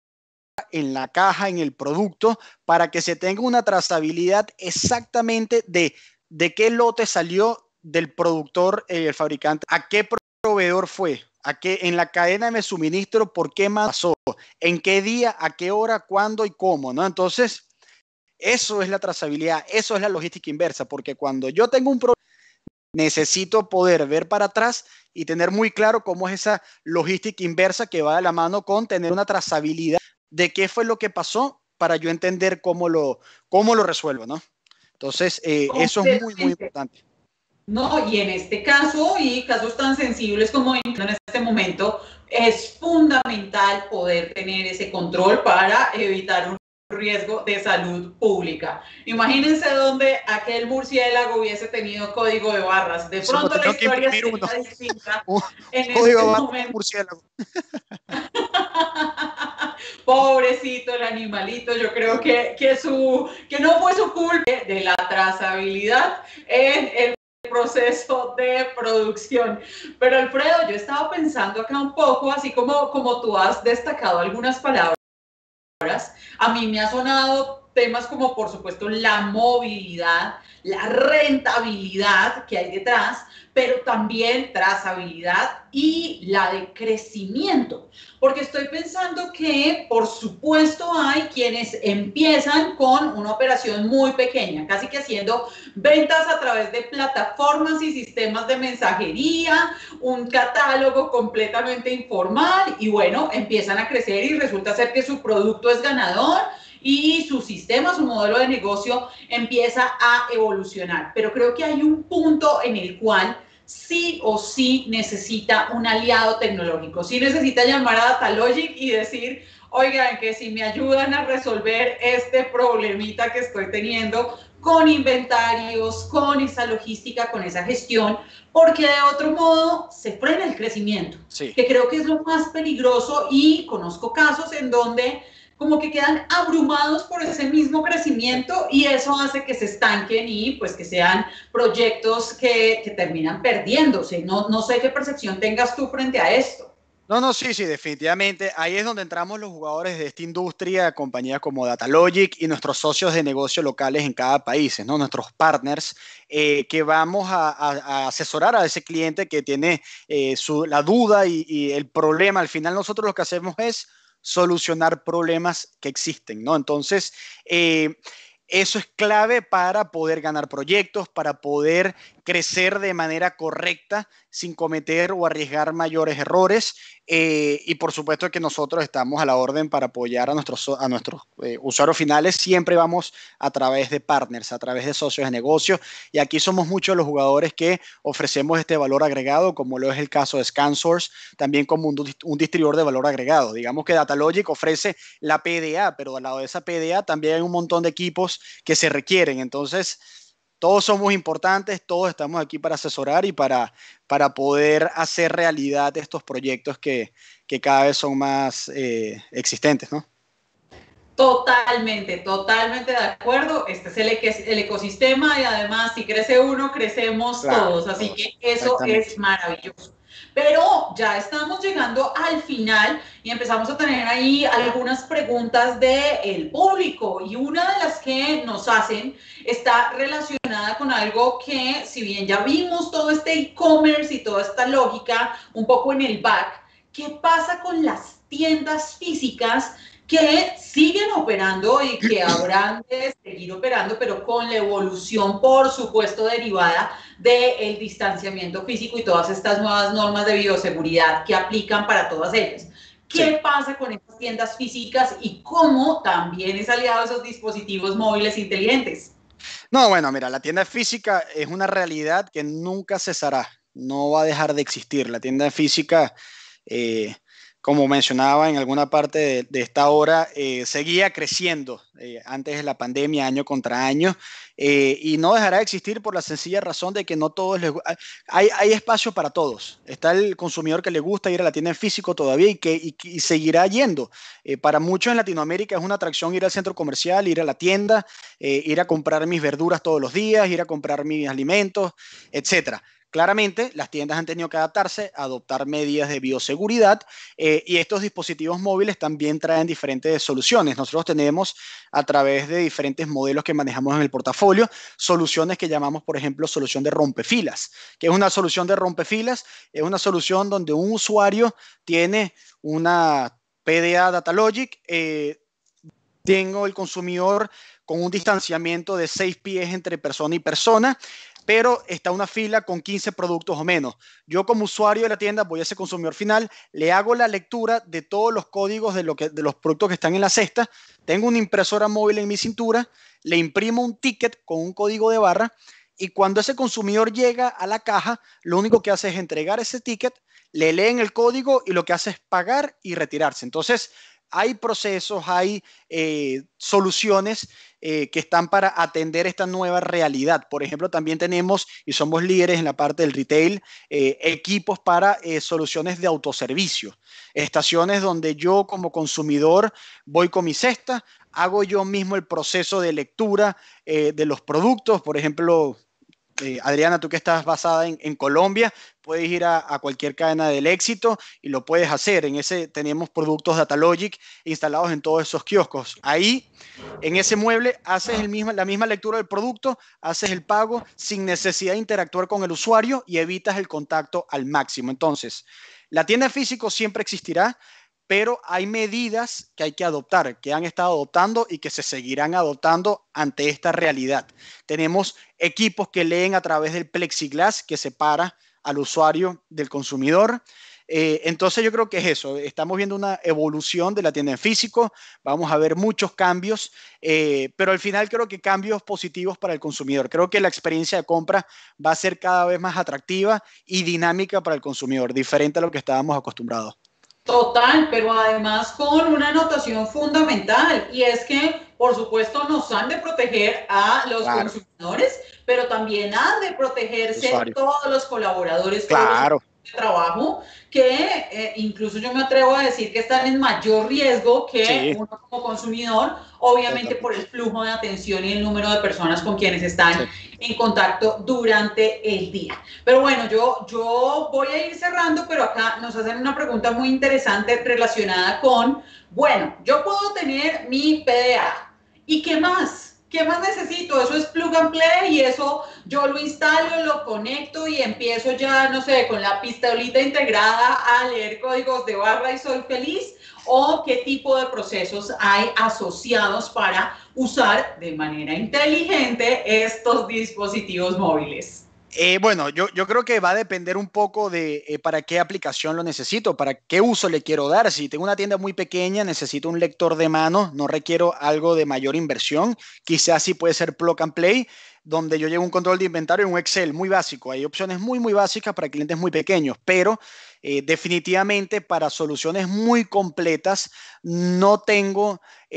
en la caja, en el producto, para que se tenga una trazabilidad exactamente de qué lote salió del productor, el fabricante, a qué proveedor fue, a qué, en la cadena de suministro, por qué más pasó, en qué día, a qué hora, cuándo y cómo, ¿no? Entonces, eso es la trazabilidad, eso es la logística inversa, porque cuando yo tengo un problema, necesito poder ver para atrás y tener muy claro cómo es esa logística inversa que va de la mano con tener una trazabilidad de qué fue lo que pasó para yo entender cómo lo resuelvo, ¿no? Entonces, eso es muy, muy importante. No, y en este caso, y casos tan sensibles como en este momento, es fundamental poder tener ese control para evitar un riesgo de salud pública. Imagínense donde aquel murciélago hubiese tenido código de barras. De pronto la historia sería distinta en este momento. Murciélago. Pobrecito el animalito, yo creo que no fue su culpa de la trazabilidad en el proceso de producción. Pero Alfredo, yo estaba pensando acá un poco, así como tú has destacado algunas palabras, a mí me ha sonado temas como, por supuesto, la movilidad, la rentabilidad que hay detrás, pero también trazabilidad y la de crecimiento. Porque estoy pensando que, por supuesto, hay quienes empiezan con una operación muy pequeña, casi que haciendo ventas a través de plataformas y sistemas de mensajería, un catálogo completamente informal y bueno, empiezan a crecer y resulta ser que su producto es ganador y su sistema, su modelo de negocio empieza a evolucionar. Pero creo que hay un punto en el cual sí o sí necesita un aliado tecnológico, sí necesita llamar a Datalogic y decir, oigan, que si me ayudan a resolver este problemita que estoy teniendo con inventarios, con esa logística, con esa gestión, porque de otro modo se frena el crecimiento, sí, que creo que es lo más peligroso y conozco casos en donde como que quedan abrumados por ese mismo crecimiento y eso hace que se estanquen y pues que sean proyectos que terminan perdiéndose. No sé qué percepción tengas tú frente a esto. No, sí, definitivamente. Ahí es donde entramos los jugadores de esta industria, compañías como Datalogic y nuestros socios de negocio locales en cada país, ¿no? Nuestros partners, que vamos a asesorar a ese cliente que tiene la duda y el problema. Al final nosotros lo que hacemos es solucionar problemas que existen, ¿no? Entonces, eso es clave para poder ganar proyectos, para poder crecer de manera correcta sin cometer o arriesgar mayores errores. Y por supuesto que nosotros estamos a la orden para apoyar a nuestros usuarios finales. Siempre vamos a través de partners, a través de socios de negocio. Y aquí somos muchos los jugadores que ofrecemos este valor agregado, como lo es el caso de ScanSource, también como un distribuidor de valor agregado. Digamos que Datalogic ofrece la PDA, pero al lado de esa PDA también hay un montón de equipos que se requieren. Entonces, todos somos importantes, todos estamos aquí para asesorar y para poder hacer realidad estos proyectos que cada vez son más existentes, ¿no? Totalmente de acuerdo. Este es el ecosistema y además si crece uno, crecemos todos. Así que eso es maravilloso. Pero ya estamos llegando al final y empezamos a tener ahí algunas preguntas del público y una de las que nos hacen está relacionada con algo que, si bien ya vimos todo este e-commerce y toda esta lógica un poco en el back, ¿qué pasa con las tiendas físicas que siguen operando y que habrán de seguir operando, pero con la evolución, por supuesto, derivada del distanciamiento físico y todas estas nuevas normas de bioseguridad que aplican para todas ellas? ¿Qué pasa con estas tiendas físicas y cómo también es aliado a esos dispositivos móviles inteligentes? No, bueno, mira, la tienda física es una realidad que nunca cesará, no va a dejar de existir. La tienda física, como mencionaba en alguna parte de esta hora, seguía creciendo antes de la pandemia, año contra año, y no dejará de existir por la sencilla razón de que no todos hay espacio para todos. Está el consumidor que le gusta ir a la tienda en físico todavía y seguirá yendo. Para muchos en Latinoamérica es una atracción ir al centro comercial, ir a la tienda, ir a comprar mis verduras todos los días, ir a comprar mis alimentos, etcétera. Claramente, las tiendas han tenido que adaptarse, adoptar medidas de bioseguridad y estos dispositivos móviles también traen diferentes soluciones. Nosotros tenemos, a través de diferentes modelos que manejamos en el portafolio, soluciones que llamamos, por ejemplo, solución de rompefilas. ¿Qué es una solución de rompefilas? Es una solución donde un usuario tiene una PDA Datalogic, tengo el consumidor con un distanciamiento de 6 pies entre persona y persona, pero está una fila con 15 productos o menos. Yo como usuario de la tienda voy a ese consumidor final, le hago la lectura de todos los códigos de los productos que están en la cesta, tengo una impresora móvil en mi cintura, le imprimo un ticket con un código de barra y cuando ese consumidor llega a la caja, lo único que hace es entregar ese ticket, le leen el código y lo que hace es pagar y retirarse. Entonces, hay procesos, hay soluciones que están para atender esta nueva realidad. Por ejemplo, también tenemos, y somos líderes en la parte del retail, equipos para soluciones de autoservicio. Estaciones donde yo como consumidor voy con mi cesta, hago yo mismo el proceso de lectura de los productos. Por ejemplo, Adriana, tú que estás basada en Colombia, puedes ir a cualquier cadena del éxito y lo puedes hacer. En ese tenemos productos Datalogic instalados en todos esos kioscos. Ahí, en ese mueble, haces la misma lectura del producto, haces el pago sin necesidad de interactuar con el usuario y evitas el contacto al máximo. Entonces, la tienda física siempre existirá, pero hay medidas que hay que adoptar, que han estado adoptando y que se seguirán adoptando ante esta realidad. Tenemos equipos que leen a través del plexiglass que separa al usuario del consumidor. Entonces yo creo que es eso, estamos viendo una evolución de la tienda en físico, vamos a ver muchos cambios, pero al final creo que cambios positivos para el consumidor. Creo que la experiencia de compra va a ser cada vez más atractiva y dinámica para el consumidor, diferente a lo que estábamos acostumbrados. Total, pero además con una anotación fundamental y es que, por supuesto, nos han de proteger a los consumidores, pero también han de protegerse todos los colaboradores, todos los de trabajo, que incluso yo me atrevo a decir que están en mayor riesgo que uno como consumidor, obviamente por el flujo de atención y el número de personas con quienes están en contacto durante el día. Pero bueno, yo voy a ir cerrando, pero acá nos hacen una pregunta muy interesante relacionada con, bueno, yo puedo tener mi PDA, ¿y qué más? ¿Qué más necesito? Eso es plug and play y eso yo lo instalo, lo conecto y empiezo ya, no sé, con la pistolita integrada a leer códigos de barra y soy feliz. ¿O qué tipo de procesos hay asociados para usar de manera inteligente estos dispositivos móviles? Bueno, yo creo que va a depender un poco de para qué aplicación lo necesito, para qué uso le quiero dar. Si tengo una tienda muy pequeña, necesito un lector de mano, no requiero algo de mayor inversión. Quizás sí puede ser plug and play, donde yo llevo un control de inventario en un Excel muy básico. Hay opciones muy básicas para clientes muy pequeños, pero definitivamente para soluciones muy completas no tengo,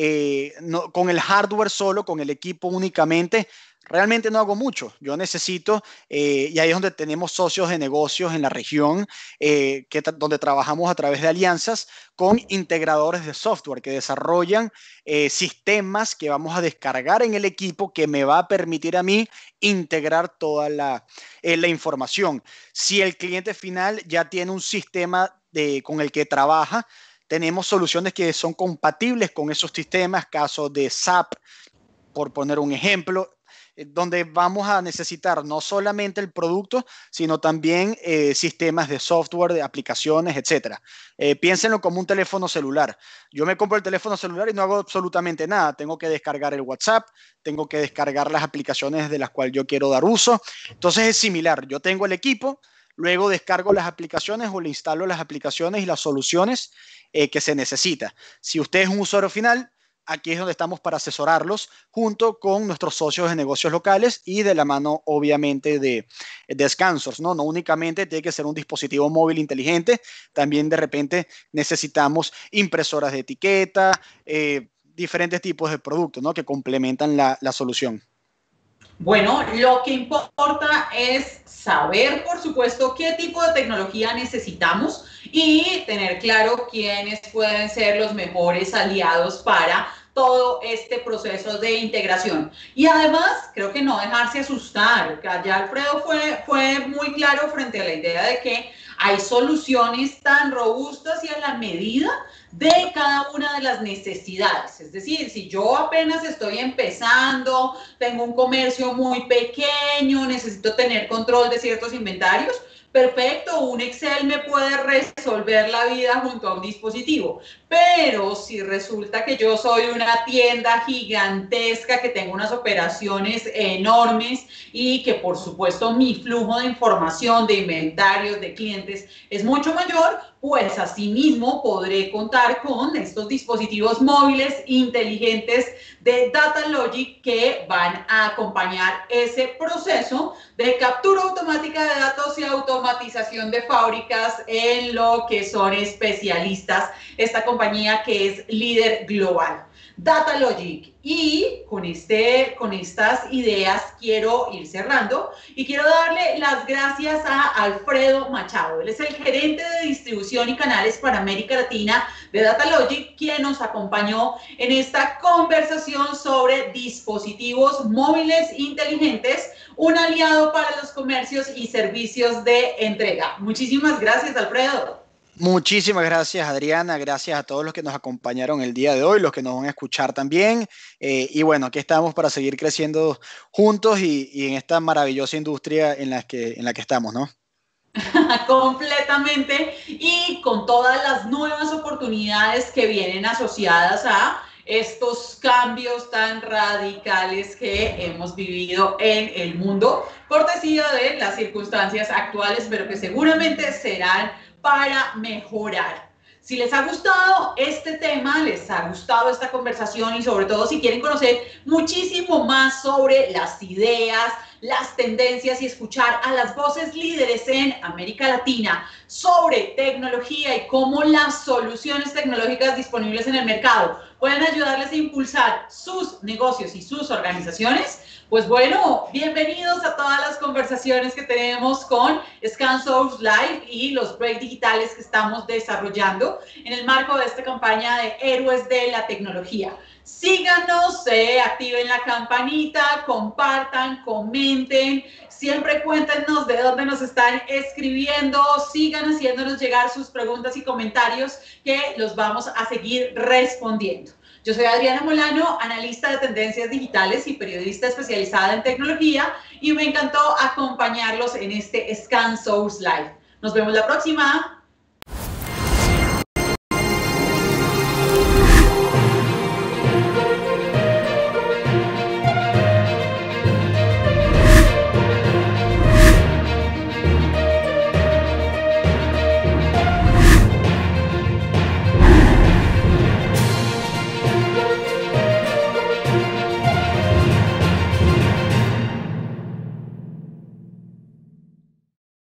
con el hardware solo, con el equipo únicamente, realmente no hago mucho. Yo necesito, y ahí es donde tenemos socios de negocios en la región, donde trabajamos a través de alianzas con integradores de software que desarrollan sistemas que vamos a descargar en el equipo que me va a permitir a mí integrar toda la información. Si el cliente final ya tiene un sistema con el que trabaja, tenemos soluciones que son compatibles con esos sistemas, casos de SAP, por poner un ejemplo, donde vamos a necesitar no solamente el producto, sino también sistemas de software, de aplicaciones, etcétera. Piénsenlo como un teléfono celular. Yo me compro el teléfono celular y no hago absolutamente nada. Tengo que descargar el WhatsApp, tengo que descargar las aplicaciones de las cuales yo quiero dar uso. Entonces es similar. Yo tengo el equipo, luego descargo las aplicaciones o le instalo las aplicaciones y las soluciones que se necesita. Si usted es un usuario final, aquí es donde estamos para asesorarlos junto con nuestros socios de negocios locales y de la mano, obviamente, de Scansors, ¿no? No únicamente tiene que ser un dispositivo móvil inteligente, también de repente necesitamos impresoras de etiqueta, diferentes tipos de productos, ¿no? Que complementan la solución. Bueno, lo que importa es saber, por supuesto, qué tipo de tecnología necesitamos y tener claro quiénes pueden ser los mejores aliados para todo este proceso de integración. Y además, creo que no dejarse asustar. Ya Alfredo fue muy claro frente a la idea de que hay soluciones tan robustas y a la medida de cada una de las necesidades. Es decir, si yo apenas estoy empezando, tengo un comercio muy pequeño, necesito tener control de ciertos inventarios, perfecto, un Excel me puede resolver la vida junto a un dispositivo. Pero si resulta que yo soy una tienda gigantesca, que tengo unas operaciones enormes y que por supuesto mi flujo de información, de inventarios, de clientes es mucho mayor, pues asimismo podré contar con estos dispositivos móviles inteligentes de DataLogic que van a acompañar ese proceso de captura automática de datos y automatización de fábricas en lo que son especialistas, esta compañía que es líder global. DataLogic. Y con estas ideas quiero ir cerrando y quiero darle las gracias a Alfredo Machado. Él es el gerente de distribución y canales para América Latina de DataLogic, quien nos acompañó en esta conversación sobre dispositivos móviles inteligentes, un aliado para los comercios y servicios de entrega. Muchísimas gracias, Alfredo. Muchísimas gracias, Adriana. Gracias a todos los que nos acompañaron el día de hoy, los que nos van a escuchar también. Y bueno, aquí estamos para seguir creciendo juntos y en esta maravillosa industria en la que estamos, ¿no? Completamente, y con todas las nuevas oportunidades que vienen asociadas a estos cambios tan radicales que hemos vivido en el mundo, cortesía de las circunstancias actuales, pero que seguramente serán para mejorar. Si les ha gustado este tema, les ha gustado esta conversación y sobre todo si quieren conocer muchísimo más sobre las ideas, las tendencias y escuchar a las voces líderes en América Latina sobre tecnología y cómo las soluciones tecnológicas disponibles en el mercado pueden ayudarles a impulsar sus negocios y sus organizaciones, pues bueno, bienvenidos a todas las conversaciones que tenemos con ScanSource Live y los breaks digitales que estamos desarrollando en el marco de esta campaña de Héroes de la Tecnología. Síganos, activen la campanita, compartan, comenten, siempre cuéntenos de dónde nos están escribiendo, sigan haciéndonos llegar sus preguntas y comentarios que los vamos a seguir respondiendo. Yo soy Adriana Molano, analista de tendencias digitales y periodista especializada en tecnología, y me encantó acompañarlos en este ScanSource Live. Nos vemos la próxima.